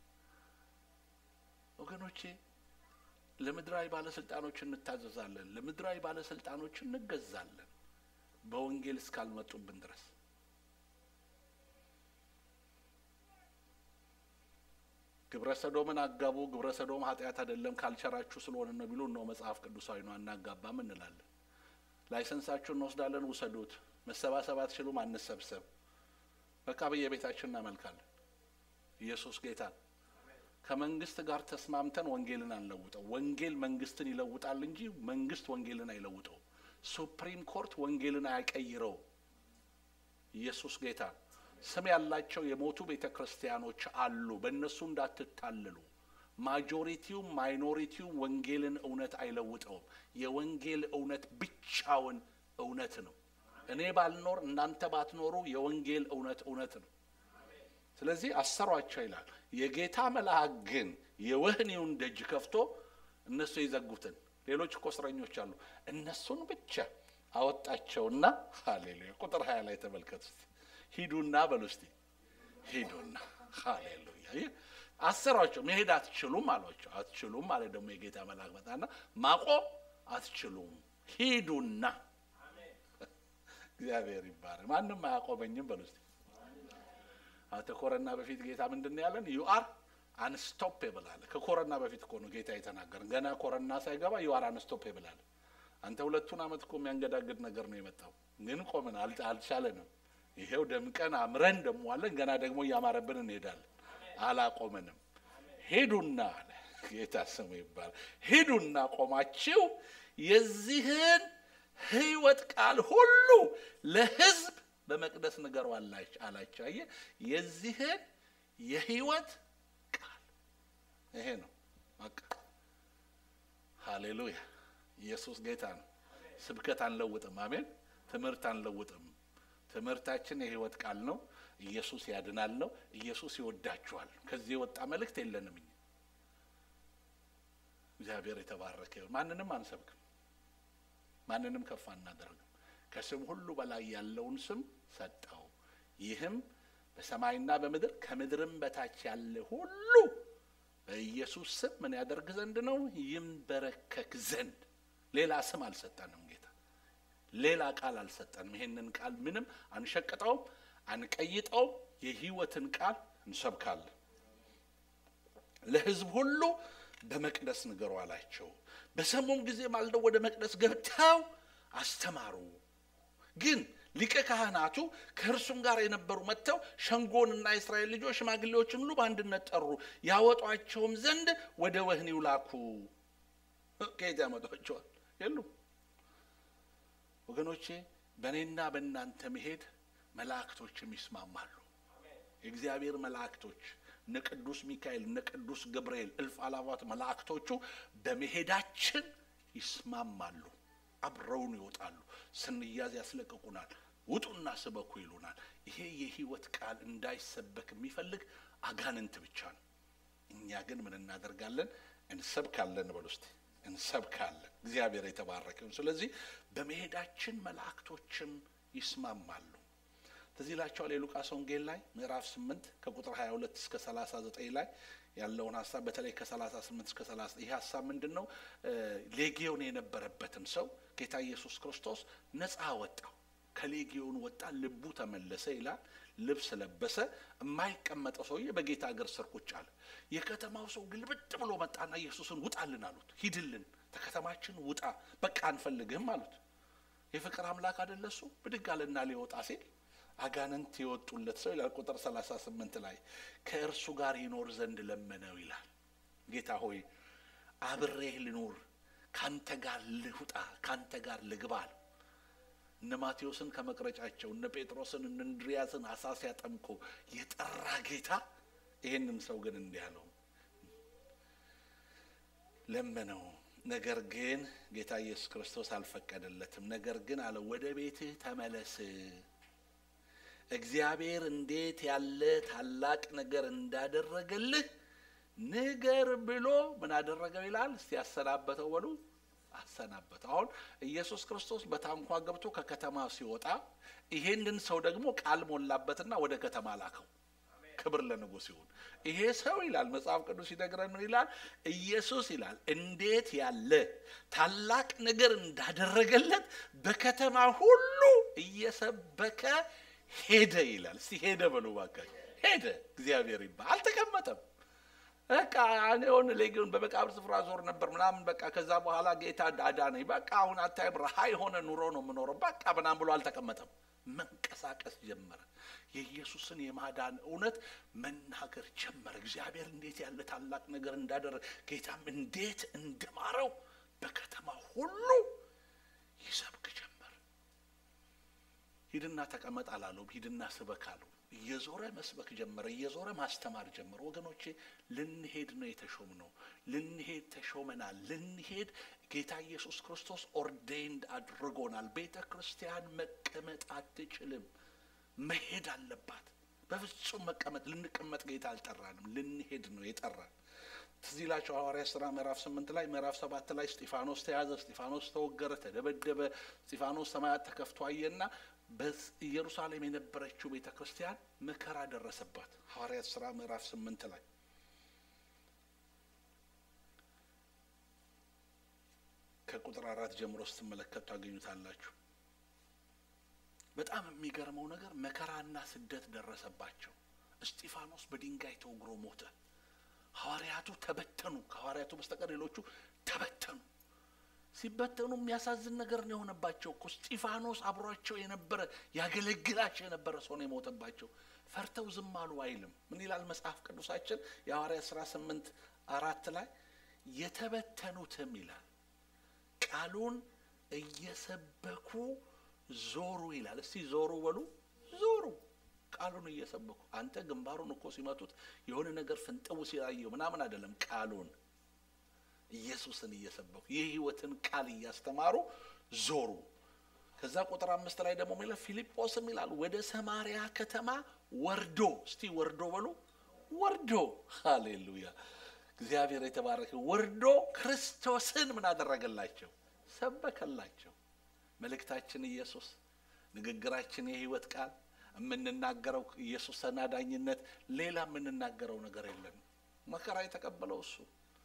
ወገኖቼ ለምድራዊ ባለስልጣኖች እንታዘዛለን ለምድራዊ ባለስልጣኖች እንገዛለን በወንጌል እስካልመጡብን ድረስ ግብረ ሰዶምን አጋቡ ግብረ ሰዶም ኃጢአት አይደለም ካልቸራችሁ ስለሆነ ነው ቢሉ ነው መጽሐፍ ቅዱሳዊ ነው አናጋባም እንላለን ላይሰንሳችሁን እንወስዳለን ውሰዱት መሰባሰብ አትችሉም አንሰብሰብ በቃ በየቤታችን እናመልካለን ኢየሱስ ጌታ ከመንግስት ጋር ተስማምተን ወንጌልን አንለውጠው ወንጌል መንግስትን ይለውጣል እንጂ መንግስት ወንጌልን አይለውጠው ሱፕሪም ኮርት ወንጌልን አይቀይረው ኢየሱስ ጌታ ስም ያላቸው የሞቱ ቤተክርስቲያኖች አሉ በእነሱ እንዳትታለሉ ማጆሪቲው ማይኖሪቲው ወንጌልን እውነት አይለውጠው የወንጌል እውነት ብቻውን እውነት ነው እኔ ባልኖር እናንተ ባትኖሩ የወንጌል እውነት ነው ስለዚህ አሰሯቸው ይላል የጌታ መልአክ ግን የወህኒውን ደጅ ከፍቶ እነሱ ይዘጉትን ሌሎች እስረኞች አሉ እነሱን ብቻ አወጣቸውና ሃሌሉያ ቁጥር 20 ላይ ተመልከቱ ሂዱና በሉስቲ ሂዱና ሃሌሉያ አሰሯቸው መሄድ አትችሉም አሏቸው አትችሉም ማለት ደግሞ የጌታ መልአክ መጣና ማቆም አትችሉም ሂዱና አሜን እግዚአብሔር ይባረክ ማንንም አያቆመኝም በሉስቲ አተኮረና በፊት ጌታ ምንድነው ያለን you are unstoppable አለ ከኮረና በፊት እኮ ነው ጌታ የተናገረን ገና ኮረና ሳይገባ you are unstoppable አለ አንተ ሁለቱን አመት እኮ የሚያንገዳግድ ነገር ነው የመጣው ግን ቆመን አልቻለንም ይሄው ደምቀን አምረን ደሞ አለን ገና ደግሞ ያማረብን እንሄዳለን አላቆመንም ሄዱና አለ ጌታ ስሙ ይባረክ ሄዱና ቆማችሁ የዚህን ሕይወት ቃል ሁሉ ለሕዝብ በመቅደስ ንገሩ አላቸው አየ የዚህን የሕይወት ቃል ይሄ ነው በቃ ሃሌሉያ ኢየሱስ ጌታ ነው ስብከት አንለውጥም አሜን ትምህርት አንለውጥም ትምህርታችን የሕይወት ቃል ነው ኢየሱስ ያድናል ነው ኢየሱስ ይወዳችኋል ከዚህ ወጣ መልእክት የለንም እግዚአብሔር የተባረከ ይሁን ማንንም አንሰብክም ማንንም ከፍ አናደርግም ከስም ሁሉ በላይ ያለውን ስም ሰጠው ይህም በሰማይና በምድር ከምድርም በታች ያለ ሁሉ በኢየሱስ ስም ምን ያደርግ ዘንድ ነው ይንበረከክ ዘንድ ሌላ ስም አልሰጠንም ጌታ ሌላ ቃል አልሰጠንም ይሄንን ቃል ምንም አንሸቀጣው አንቀይጣው የሕይወትን ቃል እንሰብካለን ለሕዝብ ሁሉ በመቅደስ ንገሩ አላቸው በሰሙም ጊዜ ማልደው ወደ መቅደስ ገብተው አስተማሩ ግን ሊቀ ካህናቱ ከእርሱም ጋር የነበሩ መጥተው ሸንጎንና እስራኤል ልጆች ሽማግሌዎችን ሁሉ በአንድነት ጠሩ፣ ያወጧቸውም ዘንድ ወደ ወህኒው ላኩ። ከየት ያመጧቸዋል? የሉም። ወገኖቼ በእኔና በእናንተ መሄድ መላእክቶችም ይስማማሉ። የእግዚአብሔር መላእክቶች እነ ቅዱስ ሚካኤል እነ ቅዱስ ገብርኤል እልፍ አላፋት መላእክቶቹ በመሄዳችን ይስማማሉ። አብረውን ይወጣሉ። ስንያዝ ያስለቅቁናል። ውጡና ስበኩ ይሉናል። ይሄ የህይወት ቃል እንዳይሰበክ የሚፈልግ አጋንንት ብቻ ነው። እኛ ግን ምን እናደርጋለን? እንሰብካለን። በሉስቲ እንሰብካለን። እግዚአብሔር የተባረከ ይሁን። ስለዚህ በመሄዳችን መላእክቶችም ይስማማሉ። ስለዚህ ላችኋል የሉቃስ ወንጌል ላይ ምዕራፍ 8 ከቁጥር 22 እስከ 39 ላይ ያለውን ሐሳብ በተለይ ከ38 እስከ 30 ይሄ ሐሳብ ምንድነው? ሌጊዮን የነበረበትን ሰው ጌታ ኢየሱስ ክርስቶስ ነፃ ወጣው። ከሌጊዮን ወጣ፣ ልቡ ተመለሰ ይላል። ልብስ ለበሰ። የማይቀመጠው ሰውዬ በጌታ እግር ስር ቁጭ አለ። የከተማው ሰው ግልብጥ ብሎ መጣና ኢየሱስን ውጣልን አሉት። ሂድልን፣ ከከተማችን ውጣ፣ በቃ አንፈልግህም አሉት። የፍቅር አምላክ አይደለ እሱ? ብድግ አለና ሊወጣ ሲል አጋንንት የወጡለት ሰው ይላል ቁጥር 38 ላይ ከእርሱ ጋር ይኖር ዘንድ ለመነው ይላል። ጌታ ሆይ አብሬህ ልኑር፣ ካንተ ጋር ልውጣ፣ ካንተ ጋር ልግባ። እነ ማቴዎስን ከመቅረጫቸው እነ ጴጥሮስን እነ እንድሪያስን አሳ ሲያጠምቁ የጠራ ጌታ ይሄንን ሰው ግን እንዲህ አለው፣ ለመነው። ነገር ግን ጌታ ኢየሱስ ክርስቶስ አልፈቀደለትም። ነገር ግን አለ ወደ ቤትህ ተመለስ፣ እግዚአብሔር እንዴት ያለ ታላቅ ነገር እንዳደረገልህ ንገር ብሎ ምን አደረገው ይላል? እስቲ ያሰናበተው በሉ። አሰናበተው። አሁን ኢየሱስ ክርስቶስ በታንኳ ገብቶ ከከተማ ሲወጣ ይሄንን ሰው ደግሞ ቃል ሞላበትና ወደ ከተማ ላከው። ክብር ለንጉሥ ይሁን። ይሄ ሰው ይላል መጽሐፍ ቅዱስ ይነግረን ይላል ኢየሱስ ይላል እንዴት ያለ ታላቅ ነገር እንዳደረገለት በከተማ ሁሉ እየሰበከ ሄደ ይላል። እስቲ ሄደ በሉ ባካችሁ። ሄደ። እግዚአብሔር ይባል። አልተቀመጠም። በቃ አሁን ሌጊዮን በመቃብር ስፍራ ዞር ነበር ምናምን በቃ ከዛ በኋላ ጌታ አዳነኝ በቃ አሁን አታይም ረሃ የሆነ ኑሮ ነው የምኖረው በቃ ምናምን ብሎ አልተቀመጠም። መንቀሳቀስ ጀመረ። የኢየሱስን የማዳን እውነት መናገር ጀመረ። እግዚአብሔር እንዴት ያለ ታላቅ ነገር እንዳደረገ ጌታም እንዴት እንደማረው በከተማ ሁሉ ይሰብክ ጀመረ። ሂድና ተቀመጥ አላለው፣ ሂድና ስበክ አለው። እየዞረ መስበክ ጀመረ። እየዞረ ማስተማር ጀመረ። ወገኖቼ ልንሄድ ነው የተሾምነው። ልንሄድ ተሾመናል። ልንሄድ ጌታ ኢየሱስ ክርስቶስ ኦርዴንድ አድርጎናል። ቤተ ክርስቲያን መቀመጥ አትችልም፣ መሄድ አለባት። በፍጹም መቀመጥ ልንቀመጥ ጌታ አልጠራንም። ልንሄድ ነው የጠራን። ትዝ ይላችሁ ሐዋርያት ሥራ ምዕራፍ 8 ላይ ምዕራፍ 7 ላይ እስጢፋኖስ ተያዘ፣ እስጢፋኖስ ተወገረ፣ ተደበደበ። እስጢፋኖስ ሰማያት ተከፍቶ አየና በኢየሩሳሌም የነበረችው ቤተ ክርስቲያን መከራ ደረሰባት። ሐዋርያት ሥራ ምዕራፍ 8 ላይ ከቁጥር 4 ጀምሮ ስትመለከቱ ታገኙታላችሁ። በጣም የሚገርመው ነገር መከራና ስደት ደረሰባቸው። እስጢፋኖስ በድንጋይ ተወግሮ ሞተ። ሐዋርያቱ ተበተኑ። ከሐዋርያቱ በስተቀር ሌሎቹ ተበተኑ። ሲበተኑ የሚያሳዝን ነገር ነው የሆነባቸው። እስጢፋኖስ አብሯቸው የነበረ ያገለግላቸው የነበረ ሰው ነው የሞተባቸው። ፈርተው ዝም አሉ አይልም። ምን ይላል መጽሐፍ ቅዱሳችን? የሐዋርያት ሥራ 8:4 ላይ የተበተኑትም ይላል ቃሉን እየሰበኩ ዞሩ ይላል። እስቲ ዞሩ በሉ። ዞሩ ቃሉን እየሰበኩ። አንተ ግንባሩን እኮ ሲመቱት የሆነ ነገር ፍንጥው ሲያየው ምናምን አይደለም፣ ቃሉን ኢየሱስን እየሰበኩ የሕይወትን ቃል እያስተማሩ ዞሩ። ከዛ ቁጥር 5 ላይ ደግሞ የሚለው ፊልጶስም ይላል ወደ ሰማርያ ከተማ ወርዶ። እስቲ ወርዶ በሉ። ወርዶ ሃሌሉያ እግዚአብሔር የተባረከ። ወርዶ ክርስቶስን ምን አደረገላቸው? ሰበከላቸው። መልእክታችን ኢየሱስ፣ ንግግራችን የሕይወት ቃል፣ የምንናገረው ኢየሱስ ተናዳኝነት፣ ሌላ የምንናገረው ነገር የለም። መከራ የተቀበለው እሱ፣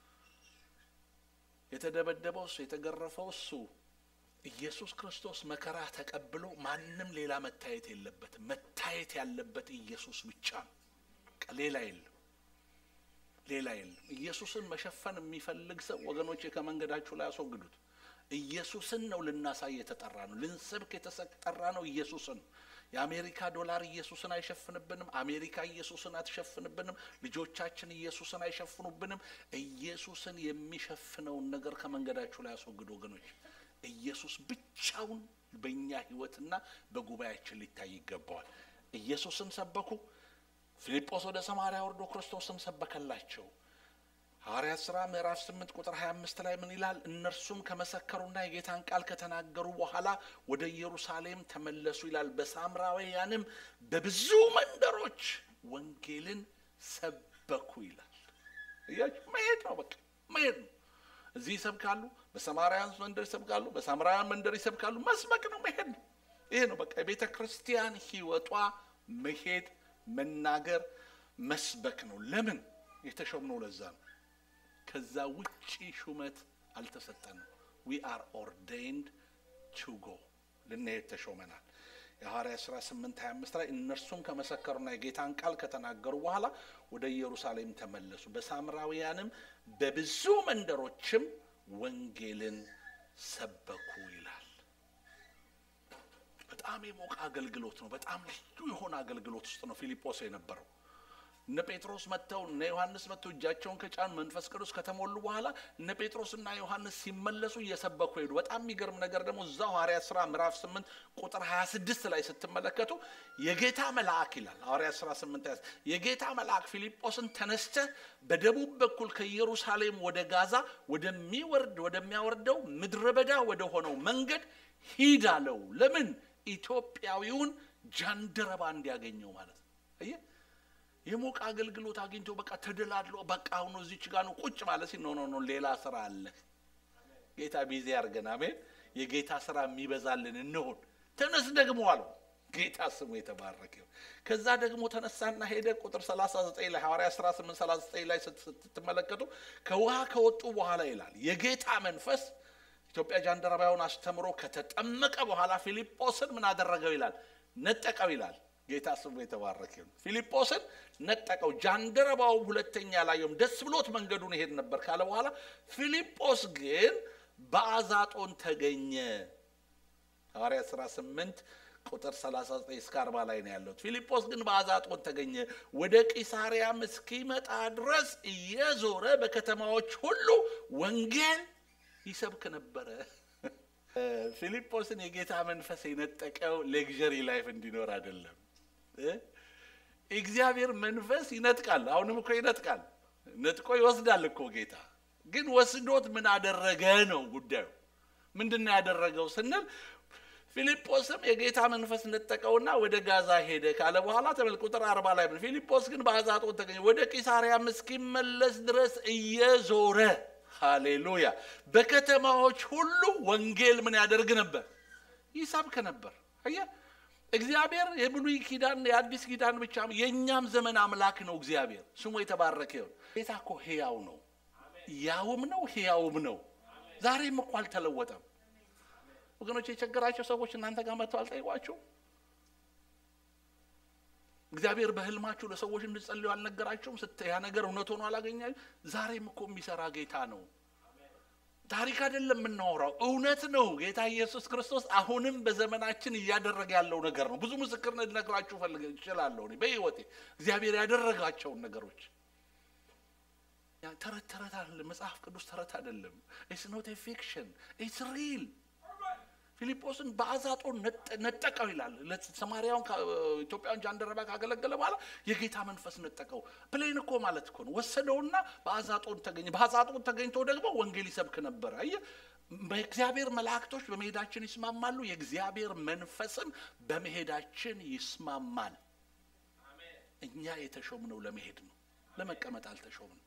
የተደበደበው እሱ፣ የተገረፈው እሱ። ኢየሱስ ክርስቶስ መከራ ተቀብሎ ማንም ሌላ መታየት የለበትም። መታየት ያለበት ኢየሱስ ብቻ ነው። ሌላ የለም፣ ሌላ የለም። ኢየሱስን መሸፈን የሚፈልግ ሰው ወገኖቼ ከመንገዳችሁ ላይ አስወግዱት። ኢየሱስን ነው ልናሳይ የተጠራ ነው ልንሰብክ የተጠራ ነው ኢየሱስን የአሜሪካ ዶላር ኢየሱስን አይሸፍንብንም አሜሪካ ኢየሱስን አትሸፍንብንም ልጆቻችን ኢየሱስን አይሸፍኑብንም ኢየሱስን የሚሸፍነው ነገር ከመንገዳችሁ ላይ አስወግዱ ወገኖች ኢየሱስ ብቻውን በእኛ ህይወትና በጉባኤያችን ሊታይ ይገባዋል ኢየሱስን ሰበኩ ፊልጶስ ወደ ሰማርያ ወርዶ ክርስቶስን ሰበከላቸው ሐዋርያት ሥራ ምዕራፍ 8 ቁጥር 25 ላይ ምን ይላል እነርሱም ከመሰከሩና የጌታን ቃል ከተናገሩ በኋላ ወደ ኢየሩሳሌም ተመለሱ ይላል በሳምራውያንም በብዙ መንደሮች ወንጌልን ሰበኩ ይላል እያችሁ መሄድ ነው በቃ መሄድ ነው እዚህ ይሰብካሉ በሰማርያን መንደር ይሰብካሉ በሳምራውያን መንደር ይሰብካሉ መስበክ ነው መሄድ ነው ይሄ ነው በቃ የቤተ ክርስቲያን ህይወቷ መሄድ መናገር መስበክ ነው ለምን የተሾምነው ለዛ ነው ከዛ ውጪ ሹመት አልተሰጠንም we are ordained to go ለነሄድ ተሾመናል የሐዋርያት ሥራ 8:25 ላይ እነርሱም ከመሰከሩና የጌታን ቃል ከተናገሩ በኋላ ወደ ኢየሩሳሌም ተመለሱ በሳምራውያንም በብዙ መንደሮችም ወንጌልን ሰበኩ ይላል በጣም የሞቀ አገልግሎት ነው በጣም ልዩ የሆነ አገልግሎት ውስጥ ነው ፊልጶስ የነበረው እነ ጴጥሮስ መተው እነ ዮሐንስ መተው እጃቸውን ከጫኑ መንፈስ ቅዱስ ከተሞሉ በኋላ እነ ጴጥሮስና ዮሐንስ ሲመለሱ እየሰበኩ ሄዱ በጣም የሚገርም ነገር ደግሞ እዛው ሐዋርያት ሥራ ምዕራፍ 8 ቁጥር 26 ላይ ስትመለከቱ የጌታ መልአክ ይላል ሐዋርያት ሥራ 8 የጌታ መልአክ ፊልጶስን ተነስተ በደቡብ በኩል ከኢየሩሳሌም ወደ ጋዛ ወደሚያወርደው ምድረ በዳ ወደ ሆነው መንገድ ሂድ አለው ለምን ኢትዮጵያዊውን ጃንደረባ እንዲያገኘው ማለት ነው አየ የሞቀ አገልግሎት አግኝቶ በቃ ተደላድሎ በቃ አሁን እዚች ጋር ነው ቁጭ ማለት ነው ሌላ ስራ አለ ጌታ ቢዚ ያርገና አሜን የጌታ ስራ የሚበዛልን እንሆን ተነስ ደግሞ አለው ጌታ ስሙ የተባረከ ከዛ ደግሞ ተነሳና ሄደ ቁጥር 39 ላይ ሐዋርያት ሥራ 8:39 ላይ ስትመለከቱ ከውሃ ከወጡ በኋላ ይላል የጌታ መንፈስ ኢትዮጵያ ጃንደረባውን አስተምሮ ከተጠመቀ በኋላ ፊልጶስን ምን አደረገው ይላል ነጠቀው ይላል ጌታ ስሙ የተባረከ ፊልጶስን ነጠቀው ጃንደረባው ሁለተኛ ላይም ደስ ብሎት መንገዱን ይሄድ ነበር ካለ በኋላ ፊልጶስ ግን በአዛጦን ተገኘ ሐዋርያት ሥራ 8 ቁጥር 39 እስከ 40 ላይ ነው ያለው ፊልጶስ ግን በአዛጦን ተገኘ ወደ ቂሳሪያም እስኪመጣ ድረስ እየዞረ በከተማዎች ሁሉ ወንጌል ይሰብክ ነበር ፊልጶስን የጌታ መንፈስ የነጠቀው ሌክዠሪ ላይፍ እንዲኖር አይደለም እግዚአብሔር መንፈስ ይነጥቃል አሁንም እኮ ይነጥቃል ነጥቆ ይወስዳል እኮ ጌታ ግን ወስዶት ምን አደረገ ነው ጉዳዩ ምንድነው ያደረገው ስንል ፊልጶስም የጌታ መንፈስ ነጠቀውና ወደ ጋዛ ሄደ ካለ በኋላ ተመልከቱ ቁጥር 40 ላይ ፊልጶስ ግን በአዛጦን ተገኘ ወደ ቂሳሪያም እስኪመለስ ድረስ እየዞረ ሃሌሉያ በከተማዎች ሁሉ ወንጌል ምን ያደርግ ነበር ይሰብክ ነበር አያ እግዚአብሔር የብሉይ ኪዳን የአዲስ ኪዳን ብቻ የኛም ዘመን አምላክ ነው እግዚአብሔር ስሙ የተባረከ ይሁን ጌታ እኮ ሕያው ነው ያውም ነው ሕያውም ነው ዛሬም እኮ አልተለወጠም ወገኖች የቸገራቸው ሰዎች እናንተ ጋር መጥተው አልጠይቋችሁ እግዚአብሔር በህልማችሁ ለሰዎች እንድጸልዩ አልነገራችሁም ያ ነገር እውነት ሆኖ አላገኛችሁ ዛሬም እኮ የሚሰራ ጌታ ነው ታሪክ አይደለም የምናወራው እውነት ነው ጌታ ኢየሱስ ክርስቶስ አሁንም በዘመናችን እያደረገ ያለው ነገር ነው ብዙ ምስክርነት ልነግራችሁ ፈልጌ እችላለሁ በህይወቴ እግዚአብሔር ያደረጋቸው ነገሮች ያ ተረት አይደለም መጽሐፍ ቅዱስ ተረት አይደለም it's not a fiction it's real ፊልጶስን በአዛጦን ነጠቀው ይላል ለሰማርያውን ኢትዮጵያን ጃንደረባ ካገለገለ በኋላ የጌታ መንፈስ ነጠቀው ፕሌን እኮ ማለት እኮ ነው ወሰደውና በአዛጦን ተገኝቶ ደግሞ ወንጌል ይሰብክ ነበር አየ በእግዚአብሔር መላእክቶች በመሄዳችን ይስማማሉ የእግዚአብሔር መንፈስም በመሄዳችን ይስማማል አሜን እኛ የተሾምነው ለመሄድ ነው ለመቀመጥ አልተሾምንም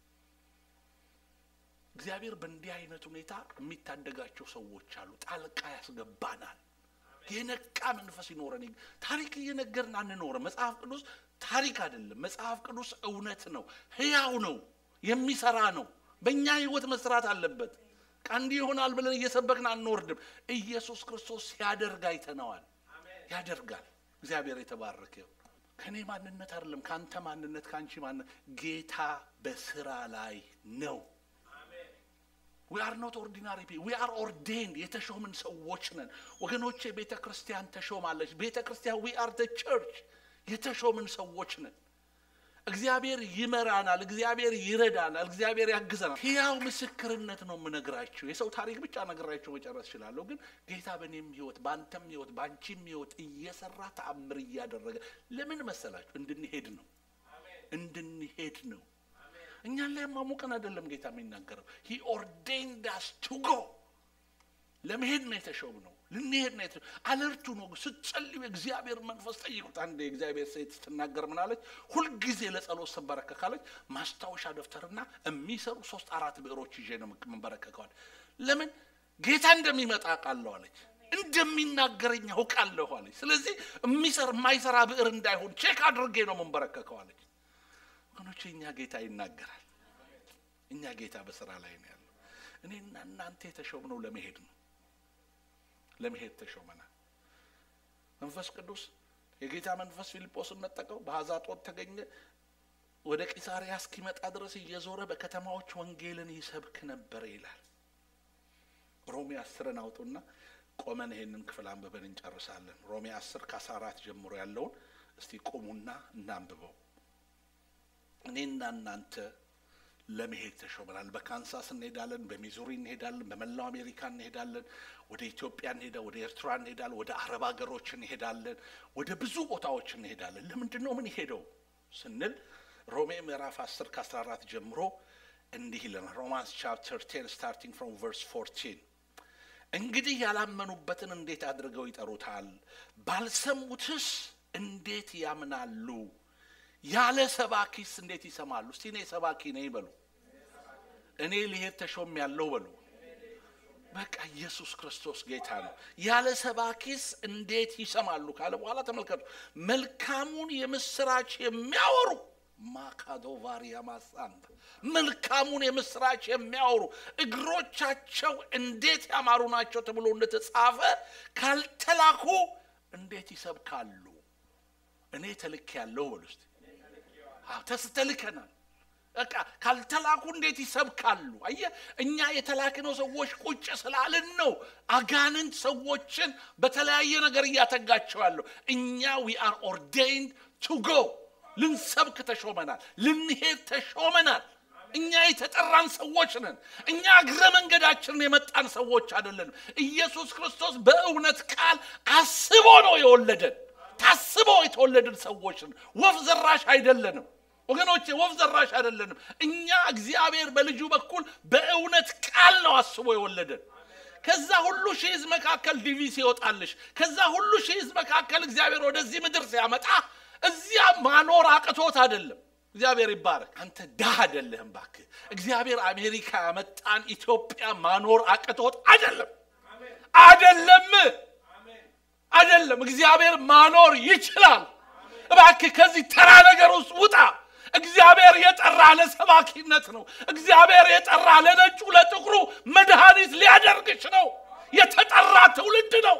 እግዚአብሔር በእንዲህ አይነት ሁኔታ የሚታደጋቸው ሰዎች አሉ ጣልቃ ያስገባናል የነቃ መንፈስ ይኖረን ታሪክ እየነገርን አንኖር መጽሐፍ ቅዱስ ታሪክ አይደለም መጽሐፍ ቅዱስ እውነት ነው ሕያው ነው የሚሰራ ነው በእኛ ህይወት መስራት አለበት ቀንዲ ይሆናል ብለን እየሰበክን አንወርድም ኢየሱስ ክርስቶስ ሲያደርግ አይተናል ያደርጋል እግዚአብሔር የተባረከ ከኔ ማንነት አይደለም ካንተ ማንነት ካንቺ ማንነት ጌታ በስራ ላይ ነው we are not ordinary people, we are ordained የተሾምን ሰዎች ነን ወገኖቼ ቤተክርስቲያን ተሾማለች ቤተክርስቲያን we are the church የተሾምን ሰዎች ነን እግዚአብሔር ይመራናል እግዚአብሔር ይረዳናል እግዚአብሔር ያግዘናል ሕያው ምስክርነት ነው የምነግራችሁ የሰው ታሪክ ብቻ ነግራችሁ መጨረስ ይችላል ግን ጌታ በእኔም ሕይወት ባንተም ሕይወት ባንቺም ሕይወት እየሰራ ተአምር ያደረገ ለምን መሰላችሁ እንድንሄድ ነው እንድንሄድ ነው እኛ ላይ ማሙቀን አይደለም ጌታ የሚናገረው he ordained us to go ለመሄድ ነው የተሾምነው ልንሄድ ነው አለርቱ ነው ስትጸልዩ እግዚአብሔር መንፈስ ጠይቁት አንዴ እግዚአብሔር ሴት ስትናገር ምን አለች ሁሉ ጊዜ ለጸሎት ሰበረከካለች ማስታወሻ ደፍተርና የሚሰሩ 3-4 ብዕሮች ይዤ ነው መንበረከካው ለምን ጌታ እንደሚመጣ ቃለው አለች እንደሚናገረኝ አውቃለሁ አለች ስለዚህ የማይሰራ ብዕር እንዳይሆን ቼክ አድርጌ ነው መንበረከካው አለች ወገኖቼ እኛ ጌታ ይናገራል እኛ ጌታ በስራ ላይ ነው ያለው እኔና እናንተ የተሾምነው ለመሄድ ነው ለመሄድ ተሾመናል መንፈስ ቅዱስ የጌታ መንፈስ ፊልጶስን ነጠቀው በአዛጦት ተገኘ ወደ ቂሳሪያ እስኪመጣ ድረስ እየዞረ በከተማዎች ወንጌልን ይሰብክ ነበር ይላል ሮሜ 10 አውጡና ቆመን ይሄንን ክፍል አንብበን እንጨርሳለን ሮሜ 10 ከ14 ጀምሮ ያለውን እስቲ ቆሙና እናንብበው እኔና እናንተ ለመሄድ ተሾመናል በካንሳስ እንሄዳለን በሚዙሪ እንሄዳለን በመላው አሜሪካ እንሄዳለን ወደ ኢትዮጵያ እንሄዳለን ወደ ኤርትራ እንሄዳለን ወደ አረብ ሀገሮች እንሄዳለን ወደ ብዙ ቦታዎች እንሄዳለን ለምንድን ነው ምን ሄደው ስንል ሮሜ ምዕራፍ 10 ከ14 ጀምሮ እንዲህ ይለናል ሮማንስ ቻፕተር 10 starting from verse 14 እንግዲህ ያላመኑበትን እንዴት አድርገው ይጠሩታል ባልሰሙትስ እንዴት ያምናሉ ያለ ሰባኪስ እንዴት ይሰማሉ እስቲ እኔ ሰባኪ ነኝ በሉ እኔ ልሄድ ተሾም ያለው በሉ በቃ ኢየሱስ ክርስቶስ ጌታ ነው ያለ ሰባኪስ እንዴት ይሰማሉ ካለ በኋላ ተመልከቱ መልካሙን የምስራች የሚያወሩ ማካዶቫሪያ ማሳንታ መልካሙን የምስራች የሚያወሩ እግሮቻቸው እንዴት ያማሩ ናቸው ተብሎ እንደተጻፈ ካልተላኩ እንዴት ይሰብካሉ እኔ ተልክ ያለው በሉ እስቲ ተስተልከናል በቃ ካልተላኩ እንዴት ይሰብካሉ አየ እኛ የተላከነው ሰዎች ቁጭ ስላልን ነው አጋንንት ሰዎችን በተለያየ ነገር ያተጋቸው ያለው እኛ we are ordained to go ልንሰብክ ተሾመናል ልንሄድ ተሾመናል እኛ የተጠራን ሰዎች ነን እኛ እግረ መንገዳችንን የመጣን ሰዎች አይደለንም ኢየሱስ ክርስቶስ በእውነት ቃል አስቦ ነው የወለደን ታስቦ የተወለደን ሰዎች ነን ወፍ ዘራሽ አይደለንም ወገኖቼ ወፍ ዘራሽ አይደለንም እኛ እግዚአብሔር በልጁ በኩል በእውነት ቃል ነው አስቦ የወለደን ከዛ ሁሉ ሺዝ መካከል ዲቪስ ይወጣልሽ ከዛ ሁሉ ሺዝ መካከል እግዚአብሔር ወደዚህ ምድር ሲያመጣ እዚያ ማኖር አቅቶት አይደለም እግዚአብሔር ይባረክ አንተ ዳህ አይደለህም ባክ እግዚአብሔር አሜሪካ ያመጣን ኢትዮጵያ ማኖር አቅቶት አይደለም አይደለም አይደለም እግዚአብሔር ማኖር ይችላል ባክ ከዚህ ተራ ነገር ውስጥ ውጣ እግዚአብሔር የጠራ ለሰባኪነት ነው እግዚአብሔር የጠራ ለነጩ ለጥቁሩ መድኃኒት ሊያደርግሽ ነው የተጠራ ትውልድ ነው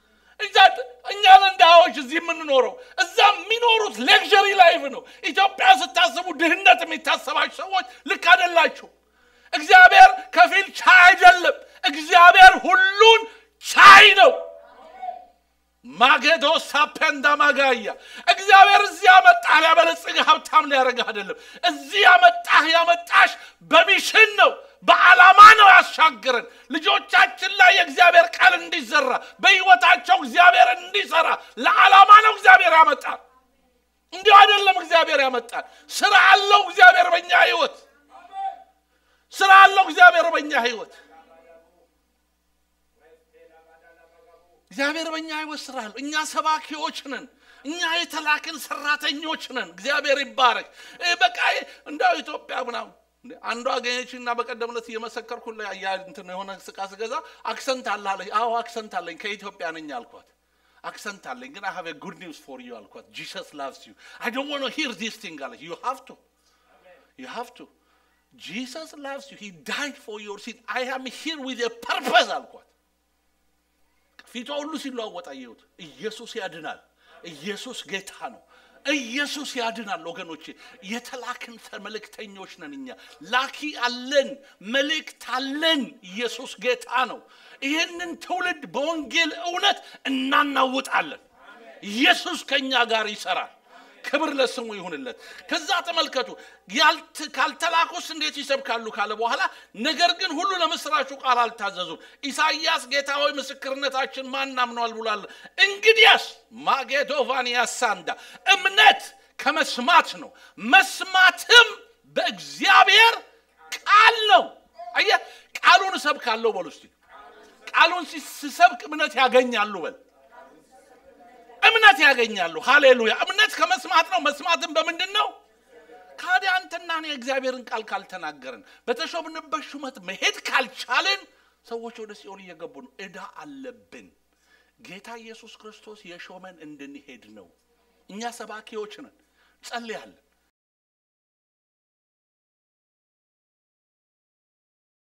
እኛ ለንዳዎች እዚህ የምንኖረው እዛ የሚኖሩት ሌክዠሪ ላይፍ ነው ኢትዮጵያ ስታስቡ ድህነት የሚታሰባችሁ ሰዎች ልክ አይደላችሁ እግዚአብሔር ከፊል ቻይ አይደለም እግዚአብሔር ሁሉን ቻይ ነው ማገዶ ሳፐንዳ ማጋያ እግዚአብሔር እዚህ ያመጣህ ያበለጽግ ሀብታም ሊያረጋህ አይደለም እዚህ ያመጣሽ በሚሽን ነው በዓላማ ነው ያሻገረን ልጆቻችን ላይ የእግዚአብሔር ቃል እንዲዘራ በህይወታቸው እግዚአብሔር እንዲሰራ ለዓላማ ነው እግዚአብሔር ያመጣል እንዲሁ አይደለም እግዚአብሔር ያመጣል ስራ አለው እግዚአብሔር በእኛ ህይወት ስራ አለው እግዚአብሔር በእኛ ህይወት እግዚአብሔር በእኛ ይወስራል እኛ ሰባኪዎች ነን እኛ የተላከን ሰራተኞች ነን እግዚአብሔር ይባረክ በቃ እንዳው ኢትዮጵያ ምናምን አንዱ አገኘችና በቀደምለት እየመሰከርኩ ያ እንትን የሆነ ስቃስ ገዛ አክሰንት አለኝ አዎ አክሰንት አለኝ ከኢትዮጵያ ነኝ አልኳት አክሰንት አለኝ ግን I have a good news for you አልኳት Jesus loves you I don't want to hear this thing አለች you have to Jesus loves you he died for your sin I am here with a purpose አልኳት ፊቷ ሁሉ ሲለዋወጥ አየሁት ኢየሱስ ያድናል ኢየሱስ ጌታ ነው ኢየሱስ ያድናል ወገኖቼ የተላክን መልእክተኞች ነን እኛ ላኪ አለን መልእክት አለን ኢየሱስ ጌታ ነው ይሄንን ትውልድ በወንጌል እውነት እናናውጣለን ኢየሱስ ከኛ ጋር ይሰራል ክብር ለስሙ ይሁንለት ከዛ ተመልከቱ ካልተላኩስ እንዴት ይሰብካሉ ካለ በኋላ ነገር ግን ሁሉ ለምስራቹ ቃል አልታዘዙም ኢሳይያስ ጌታ ሆይ ምስክርነታችን ማን አምኗል ብሏል እንግዲያስ ማጌዶቫኒያ ሳንዳ እምነት ከመስማት ነው መስማትም በእግዚአብሔር ቃል ነው አየ ቃሉን ሰብካለሁ በሉ እስቲ ቃሉን ሲሰብክ እምነት ያገኛሉ በል እምነት ያገኛሉ ሃሌሉያ እምነት ከመስማት ነው መስማትም በምንድነው ካዲ አንተና እኔ እግዚአብሔርን ቃል ካልተናገርን በተሾምንበት ሹመት መሄድ ካልቻለን ሰዎች ወደ ሲኦል እየገቡ ነው እዳ አለብን ጌታ ኢየሱስ ክርስቶስ የሾመን እንድንሄድ ነው እኛ ሰባኪዎች ነን ጸልያለን